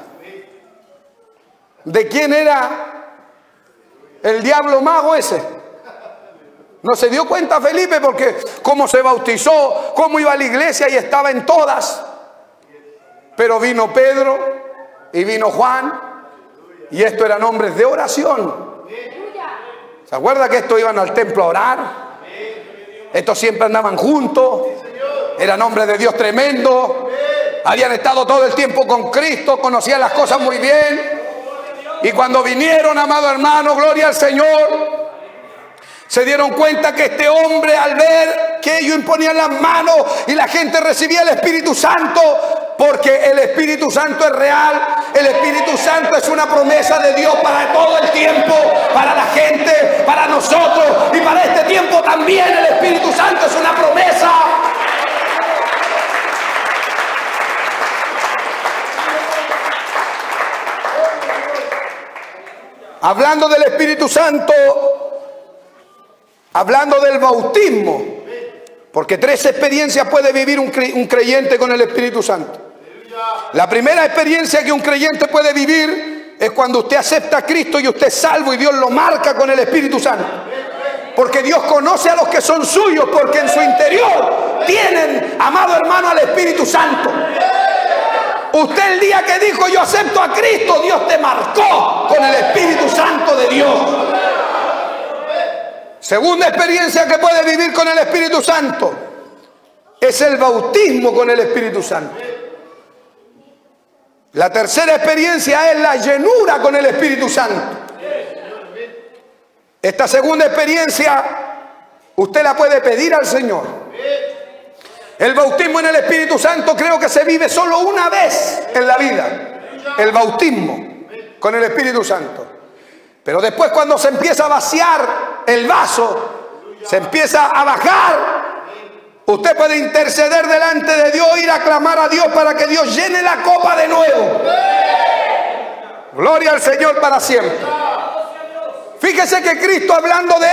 de quién era el diablo mago ese. No se dio cuenta Felipe porque cómo se bautizó, cómo iba a la iglesia y estaba en todas. Pero vino Pedro y vino Juan y estos eran hombres de oración. ¿Se acuerda que estos iban al templo a orar? Estos siempre andaban juntos, eran hombres de Dios tremendo, habían estado todo el tiempo con Cristo, conocían las cosas muy bien. Y cuando vinieron, amado hermano, gloria al Señor, se dieron cuenta que este hombre, al ver que ellos imponían las manos y la gente recibía el Espíritu Santo, porque el Espíritu Santo es real, el Espíritu Santo es una promesa de Dios para todo el tiempo, para la gente, para nosotros y para este tiempo también. El Espíritu Santo es una promesa. Hablando del Espíritu Santo, hablando del bautismo, porque 3 experiencias puede vivir un creyente con el Espíritu Santo. La primera experiencia que un creyente puede vivir es cuando usted acepta a Cristo y usted es salvo y Dios lo marca con el Espíritu Santo. Porque Dios conoce a los que son suyos, porque en su interior tienen, amado hermano, al Espíritu Santo. Usted el día que dijo yo acepto a Cristo, Dios te marcó con el Espíritu Santo de Dios. Segunda experiencia que puede vivir con el Espíritu Santo es el bautismo con el Espíritu Santo. La tercera experiencia es la llenura con el Espíritu Santo. Esta segunda experiencia usted la puede pedir al Señor. El bautismo en el Espíritu Santo creo que se vive solo una vez en la vida. El bautismo con el Espíritu Santo. Pero después cuando se empieza a vaciar el vaso, se empieza a bajar, usted puede interceder delante de Dios, ir a clamar a Dios para que Dios llene la copa de nuevo. Gloria al Señor para siempre. Fíjese que Cristo hablando de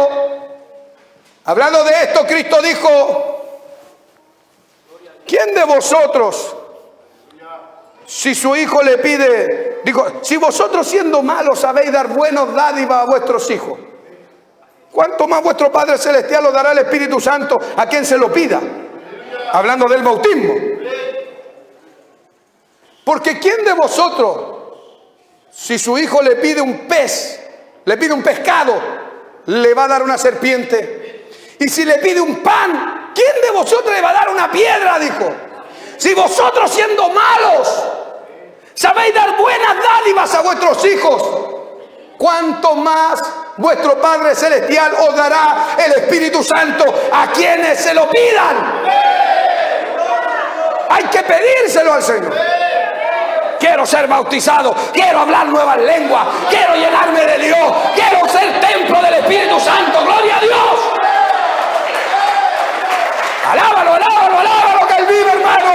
esto, Cristo dijo: ¿quién de vosotros, si su hijo le pide, digo, si vosotros siendo malos sabéis dar buenos dádivas a vuestros hijos, cuánto más vuestro Padre Celestial os dará el Espíritu Santo a quien se lo pida? Hablando del bautismo. Porque ¿quién de vosotros, si su hijo le pide un pez, le pide un pescado, le va a dar una serpiente? Y si le pide un pan, ¿quién de vosotros le va a dar una piedra? Dijo. Si vosotros siendo malos sabéis dar buenas dádivas a vuestros hijos, cuánto más vuestro Padre Celestial os dará el Espíritu Santo a quienes se lo pidan. Hay que pedírselo al Señor. Quiero ser bautizado, quiero hablar nuevas lenguas, quiero llenarme de Dios, quiero ser templo del Espíritu Santo. ¡Gloria a Dios! Alábalo, alábalo, alábalo, que Él vive, hermano.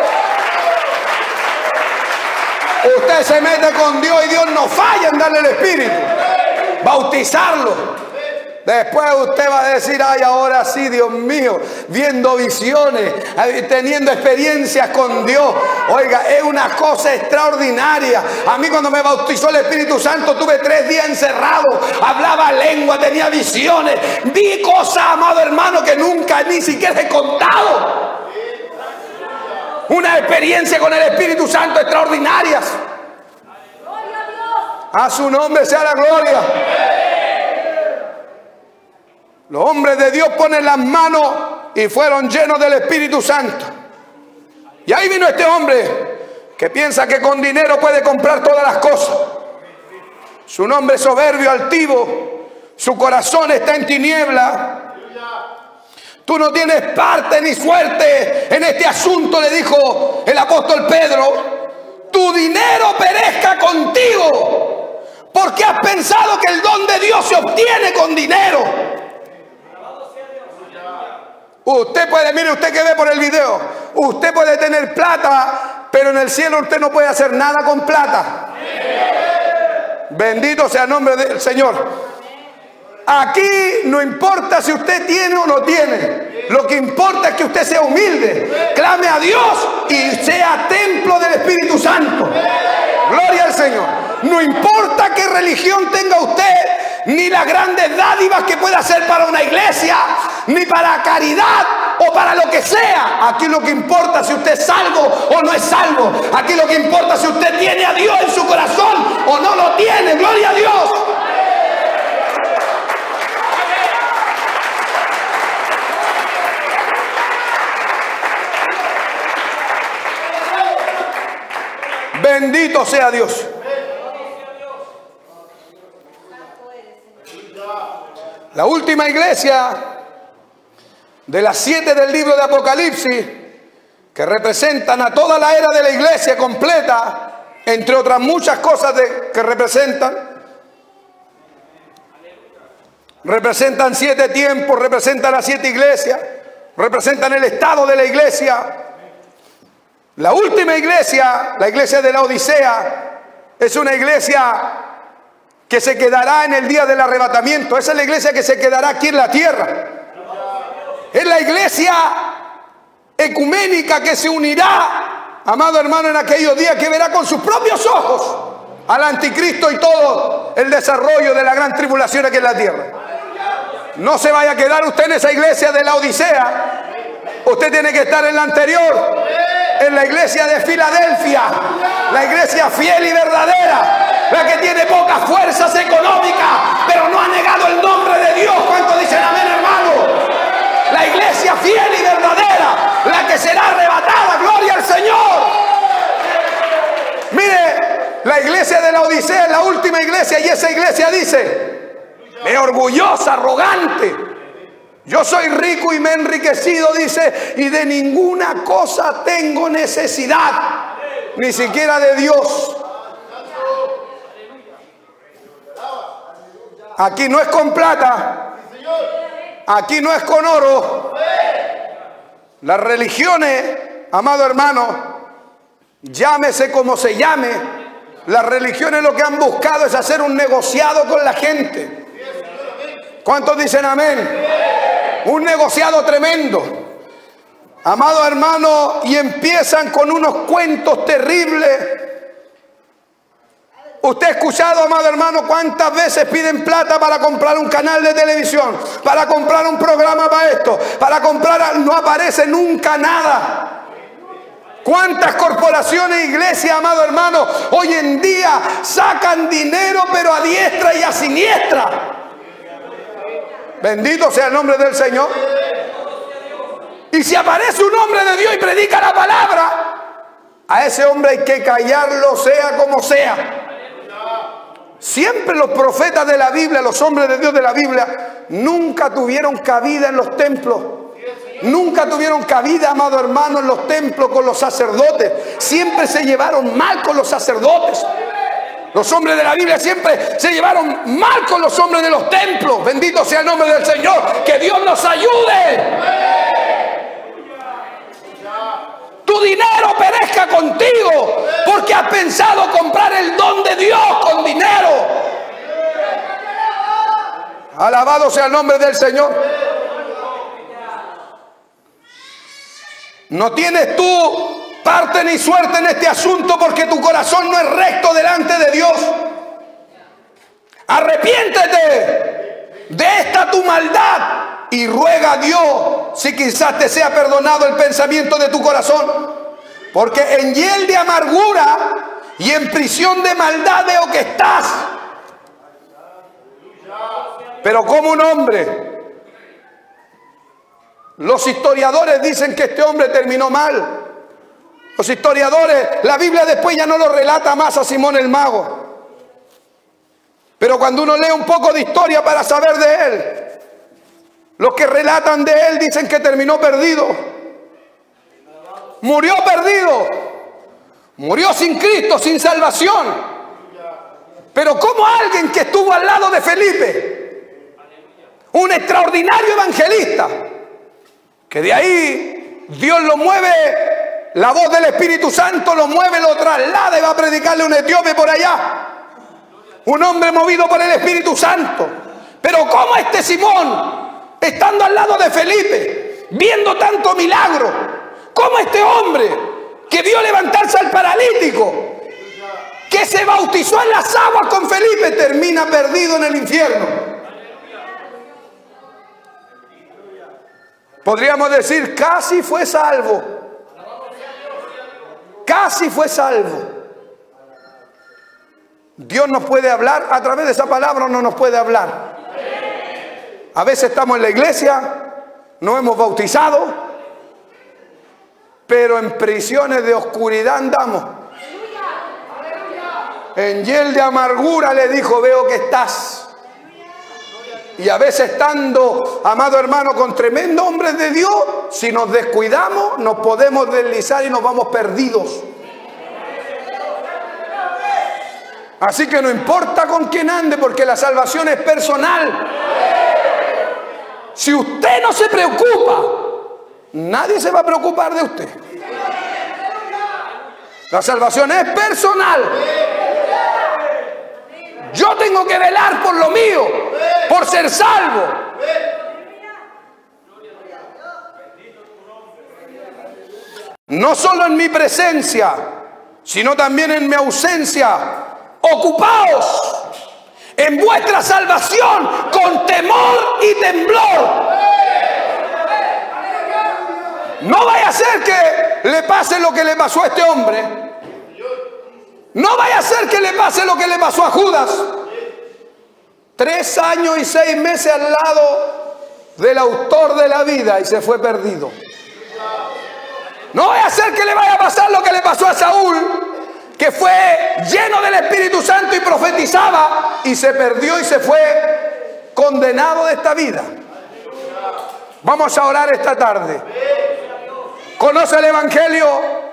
Usted se mete con Dios y Dios no falla en darle el Espíritu, bautizarlo. Después usted va a decir, ay, ahora sí, Dios mío, viendo visiones, teniendo experiencias con Dios. Oiga, es una cosa extraordinaria. A mí cuando me bautizó el Espíritu Santo tuve 3 días encerrado, hablaba lengua, tenía visiones, vi cosas, amado hermano, que nunca ni siquiera he contado. Una experiencia con el Espíritu Santo extraordinarias. A su nombre sea la gloria. Los hombres de Dios ponen las manos y fueron llenos del Espíritu Santo. Y ahí vino este hombre que piensa que con dinero puede comprar todas las cosas. Su nombre es soberbio, altivo. Su corazón está en tiniebla. Tú no tienes parte ni suerte en este asunto, le dijo el apóstol Pedro. Tu dinero perezca contigo, porque has pensado que el don de Dios se obtiene con dinero. Usted puede, mire, usted que ve por el video, usted puede tener plata, pero en el cielo usted no puede hacer nada con plata. Bendito sea el nombre del Señor. Aquí no importa si usted tiene o no tiene. Lo que importa es que usted sea humilde, clame a Dios y sea templo del Espíritu Santo. Gloria al Señor. No importa qué religión tenga usted, ni las grandes dádivas que pueda hacer para una iglesia, ni para caridad o para lo que sea. Aquí lo que importa es si usted es salvo o no es salvo. Aquí lo que importa es si usted tiene a Dios en su corazón o no lo tiene. Gloria a Dios. Bendito sea Dios. La última iglesia de las 7 del libro de Apocalipsis, que representan a toda la era de la iglesia completa, entre otras muchas cosas que representan 7 tiempos, representan las 7 iglesias, representan el estado de la iglesia. La última iglesia, la iglesia de la Odisea, es una iglesia que se quedará en el día del arrebatamiento. Esa es la iglesia que se quedará aquí en la tierra. Es la iglesia ecuménica que se unirá, amado hermano, en aquellos días, que verá con sus propios ojos al anticristo y todo el desarrollo de la gran tribulación aquí en la tierra. No se vaya a quedar usted en esa iglesia de la Odisea. Usted tiene que estar en la anterior, en la iglesia de Filadelfia, la iglesia fiel y verdadera, la que tiene pocas fuerzas económicas, pero no ha negado el nombre de Dios. ¿Cuántos dicen amén, hermano? La iglesia fiel y verdadera, la que será arrebatada. Gloria al Señor. Mire, la iglesia de la Odisea es la última iglesia, y esa iglesia dice: es orgullosa, arrogante. Yo soy rico y me he enriquecido, dice, y de ninguna cosa tengo necesidad, ni siquiera de Dios. Aquí no es con plata, aquí no es con oro. Las religiones, amado hermano, llámese como se llame, las religiones lo que han buscado es hacer un negociado con la gente. ¿Cuántos dicen amén? Un negociado tremendo, amado hermano, y empiezan con unos cuentos terribles. Usted ha escuchado, amado hermano, cuántas veces piden plata para comprar un canal de televisión, para comprar un programa para esto, para comprar, no aparece nunca nada. ¿Cuántas corporaciones e iglesias, amado hermano, hoy en día sacan dinero pero a diestra y a siniestra? Bendito sea el nombre del Señor. Y si aparece un hombre de Dios y predica la palabra, a ese hombre hay que callarlo, sea como sea. Siempre los profetas de la Biblia, los hombres de Dios de la Biblia, nunca tuvieron cabida en los templos. Nunca tuvieron cabida, amado hermano, en los templos con los sacerdotes. Siempre se llevaron mal con los sacerdotes. Los hombres de la Biblia siempre se llevaron mal con los hombres de los templos. Bendito sea el nombre del Señor. Que Dios nos ayude. Tu dinero perezca contigo, porque has pensado comprar el don de Dios con dinero. Alabado sea el nombre del Señor. No tienes tú parte ni suerte en este asunto porque tu corazón no es recto delante de Dios. Arrepiéntete de esta tu maldad y ruega a Dios si quizás te sea perdonado el pensamiento de tu corazón. Porque en hiel de amargura y en prisión de maldad veo que estás. Pero como un hombre, los historiadores dicen que este hombre terminó mal. Los historiadores, la Biblia después ya no lo relata más a Simón el Mago. Pero cuando uno lee un poco de historia para saber de él, los que relatan de él dicen que terminó perdido. Murió perdido. Murió sin Cristo, sin salvación. Pero como alguien que estuvo al lado de Felipe, un extraordinario evangelista, que de ahí Dios lo mueve, la voz del Espíritu Santo lo mueve, lo traslada y va a predicarle a un etíope por allá. Un hombre movido por el Espíritu Santo. Pero como este Simón, estando al lado de Felipe, viendo tanto milagro, como este hombre que vio levantarse al paralítico, que se bautizó en las aguas con Felipe, termina perdido en el infierno. Podríamos decir, casi fue salvo. Casi fue salvo. Dios nos puede hablar a través de esa palabra o no nos puede hablar. A veces estamos en la iglesia, nos hemos bautizado, pero en prisiones de oscuridad andamos. En hiel de amargura le dijo, veo que estás. Y a veces estando, amado hermano, con tremendo hombres de Dios, si nos descuidamos, nos podemos deslizar y nos vamos perdidos. Así que no importa con quién ande, porque la salvación es personal. Si usted no se preocupa, nadie se va a preocupar de usted. La salvación es personal. Yo tengo que velar por lo mío, por ser salvo. No solo en mi presencia, sino también en mi ausencia. Ocupaos en vuestra salvación con temor y temblor. No vaya a ser que le pase lo que le pasó a este hombre. No vaya a ser que le pase lo que le pasó a Judas. 3 años y 6 meses al lado del autor de la vida y se fue perdido. No vaya a ser que le vaya a pasar lo que le pasó a Saúl, que fue lleno del Espíritu Santo y profetizaba y se perdió y se fue condenado de esta vida. Vamos a orar esta tarde. Conoce el Evangelio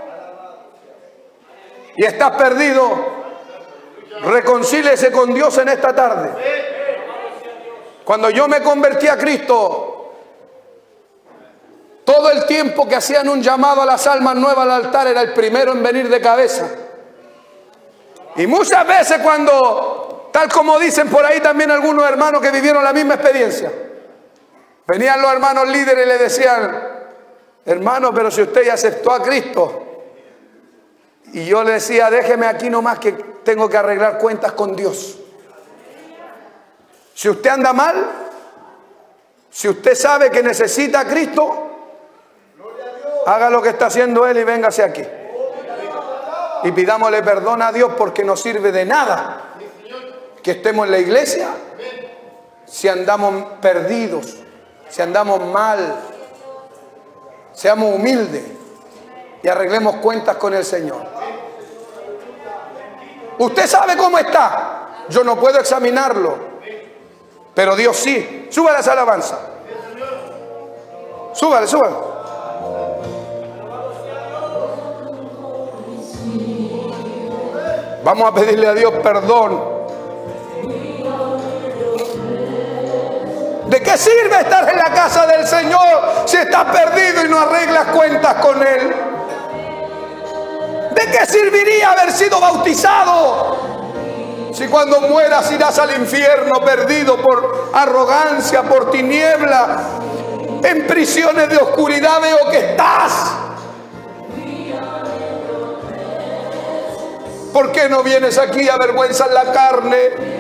y estás perdido. Reconcíliese con Dios en esta tarde. Cuando yo me convertí a Cristo, todo el tiempo que hacían un llamado a las almas nuevas al altar era el primero en venir de cabeza. Y muchas veces cuando, tal como dicen por ahí también algunos hermanos que vivieron la misma experiencia, venían los hermanos líderes y le decían, hermano, pero si usted ya aceptó a Cristo. Y yo le decía, déjeme aquí nomás que tengo que arreglar cuentas con Dios. Si usted anda mal, si usted sabe que necesita a Cristo, haga lo que está haciendo Él y véngase aquí. Y pidámosle perdón a Dios, porque no sirve de nada que estemos en la iglesia si andamos perdidos, si andamos mal. Seamos humildes y arreglemos cuentas con el Señor. Usted sabe cómo está. Yo no puedo examinarlo, pero Dios sí. Súbale esa alabanza. Súbale, súbale. Vamos a pedirle a Dios perdón. ¿De qué sirve estar en la casa del Señor si estás perdido y no arreglas cuentas con Él? ¿De qué serviría haber sido bautizado Si cuando mueras irás al infierno perdido por arrogancia, por tiniebla, en prisiones de oscuridad veo que estás. ¿Por qué no vienes aquí a avergüenzar la carne?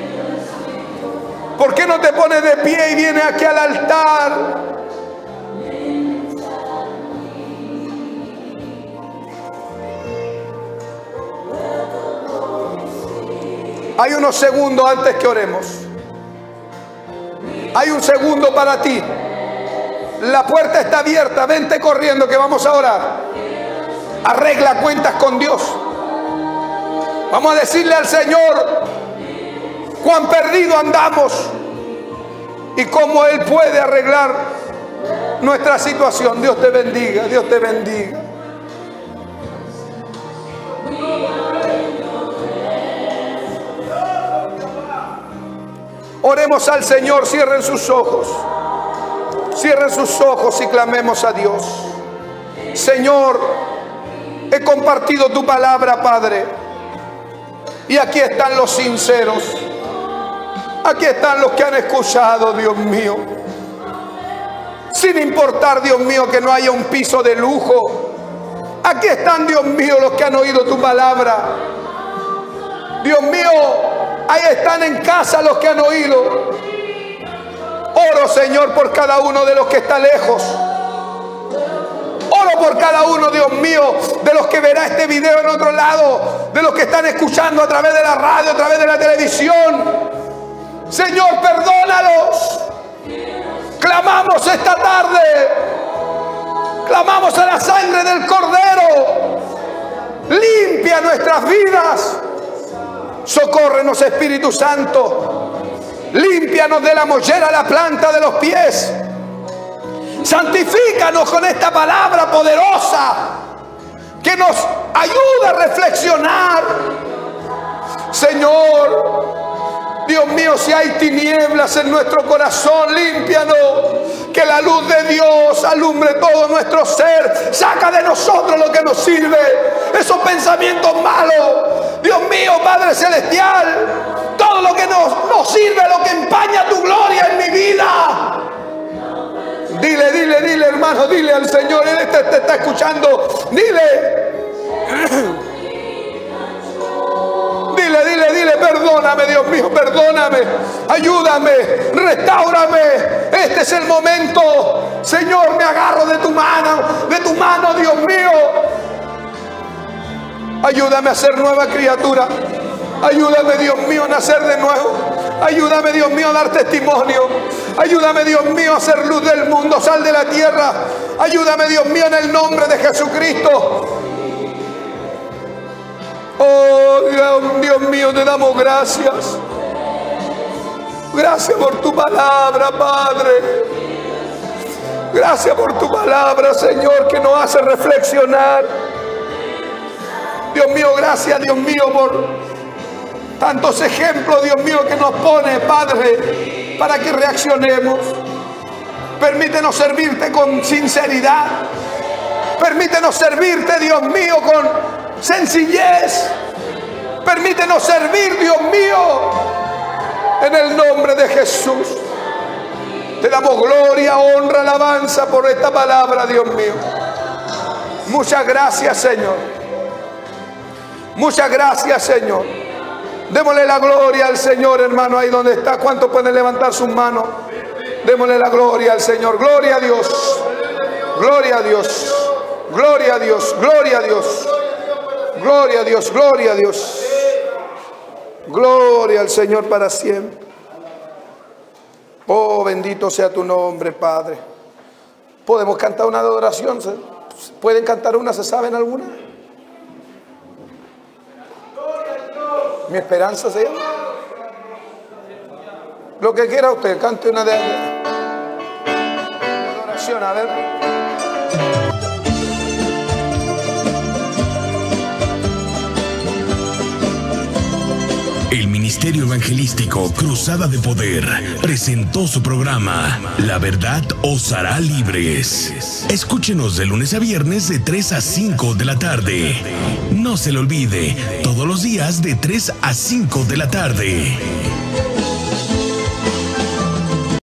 ¿Por qué no te pones de pie y vienes aquí al altar? Hay unos segundos antes que oremos. Hay un segundo para ti. La puerta está abierta. Vente corriendo que vamos a orar. Arregla cuentas con Dios. Vamos a decirle al Señor cuán perdido andamos y cómo Él puede arreglar nuestra situación. Dios te bendiga, Dios te bendiga. Oremos al Señor, cierren sus ojos. Cierren sus ojos y clamemos a Dios. Señor, he compartido tu palabra, Padre. Y aquí están los sinceros. Aquí están los que han escuchado, Dios mío. Sin importar, Dios mío, que no haya un piso de lujo. Aquí están, Dios mío, los que han oído tu palabra. Dios mío, ahí están en casa los que han oído. Oro, Señor, por cada uno de los que está lejos. Oro por cada uno, Dios mío, de los que verá este video en otro lado, de los que están escuchando a través de la radio, a través de la televisión. Señor, perdónalos. Clamamos esta tarde. Clamamos a la sangre del Cordero. Limpia nuestras vidas. Socórrenos, Espíritu Santo. Límpianos de la mollera a la planta de los pies. Santifícanos con esta palabra poderosa que nos ayuda a reflexionar. Señor, Dios mío, si hay tinieblas en nuestro corazón, límpianos. Que la luz de Dios alumbre todo nuestro ser. Saca de nosotros lo que nos sirve, esos pensamientos malos. Dios mío, Padre Celestial, todo lo que nos sirve, lo que empaña tu gloria en mi vida. Dile, hermano, dile al Señor. Él te está escuchando. Dile, perdóname, Dios mío, perdóname, ayúdame, restáurame. Este es el momento. Señor, me agarro de tu mano, Dios mío. Ayúdame a ser nueva criatura. Ayúdame, Dios mío, a nacer de nuevo. Ayúdame, Dios mío, a dar testimonio. Ayúdame, Dios mío, a ser luz del mundo, sal de la tierra. Ayúdame, Dios mío, en el nombre de Jesucristo. Oh, Dios mío, te damos gracias. Gracias por tu palabra, Padre. Gracias por tu palabra, Señor, que nos hace reflexionar. Dios mío, gracias, Dios mío, por tantos ejemplos, Dios mío, que nos pone, Padre, para que reaccionemos. Permítenos servirte con sinceridad. Permítenos servirte, Dios mío, con sencillez. Permítenos servir, Dios mío, en el nombre de Jesús. Te damos gloria, honra, alabanza por esta palabra, Dios mío. Muchas gracias, Señor. Muchas gracias, Señor. Démosle la gloria al Señor, hermano, ahí donde está. ¿Cuántos pueden levantar sus manos? Démosle la gloria al Señor. Gloria a Dios. Gloria a Dios. Gloria a Dios. Gloria a Dios. Gloria a Dios. Gloria a Dios. Gloria al Señor para siempre. Oh, bendito sea tu nombre, Padre. ¿Podemos cantar una adoración? ¿Pueden cantar una? ¿Se saben alguna? Mi esperanza se llama. Lo que quiera usted, cante una de adoración, a ver. El Ministerio Evangelístico Cruzada de Poder presentó su programa La Verdad os hará libres. Escúchenos de lunes a viernes de 3 a 5 de la tarde. No se le olvide, todos los días de 3 a 5 de la tarde.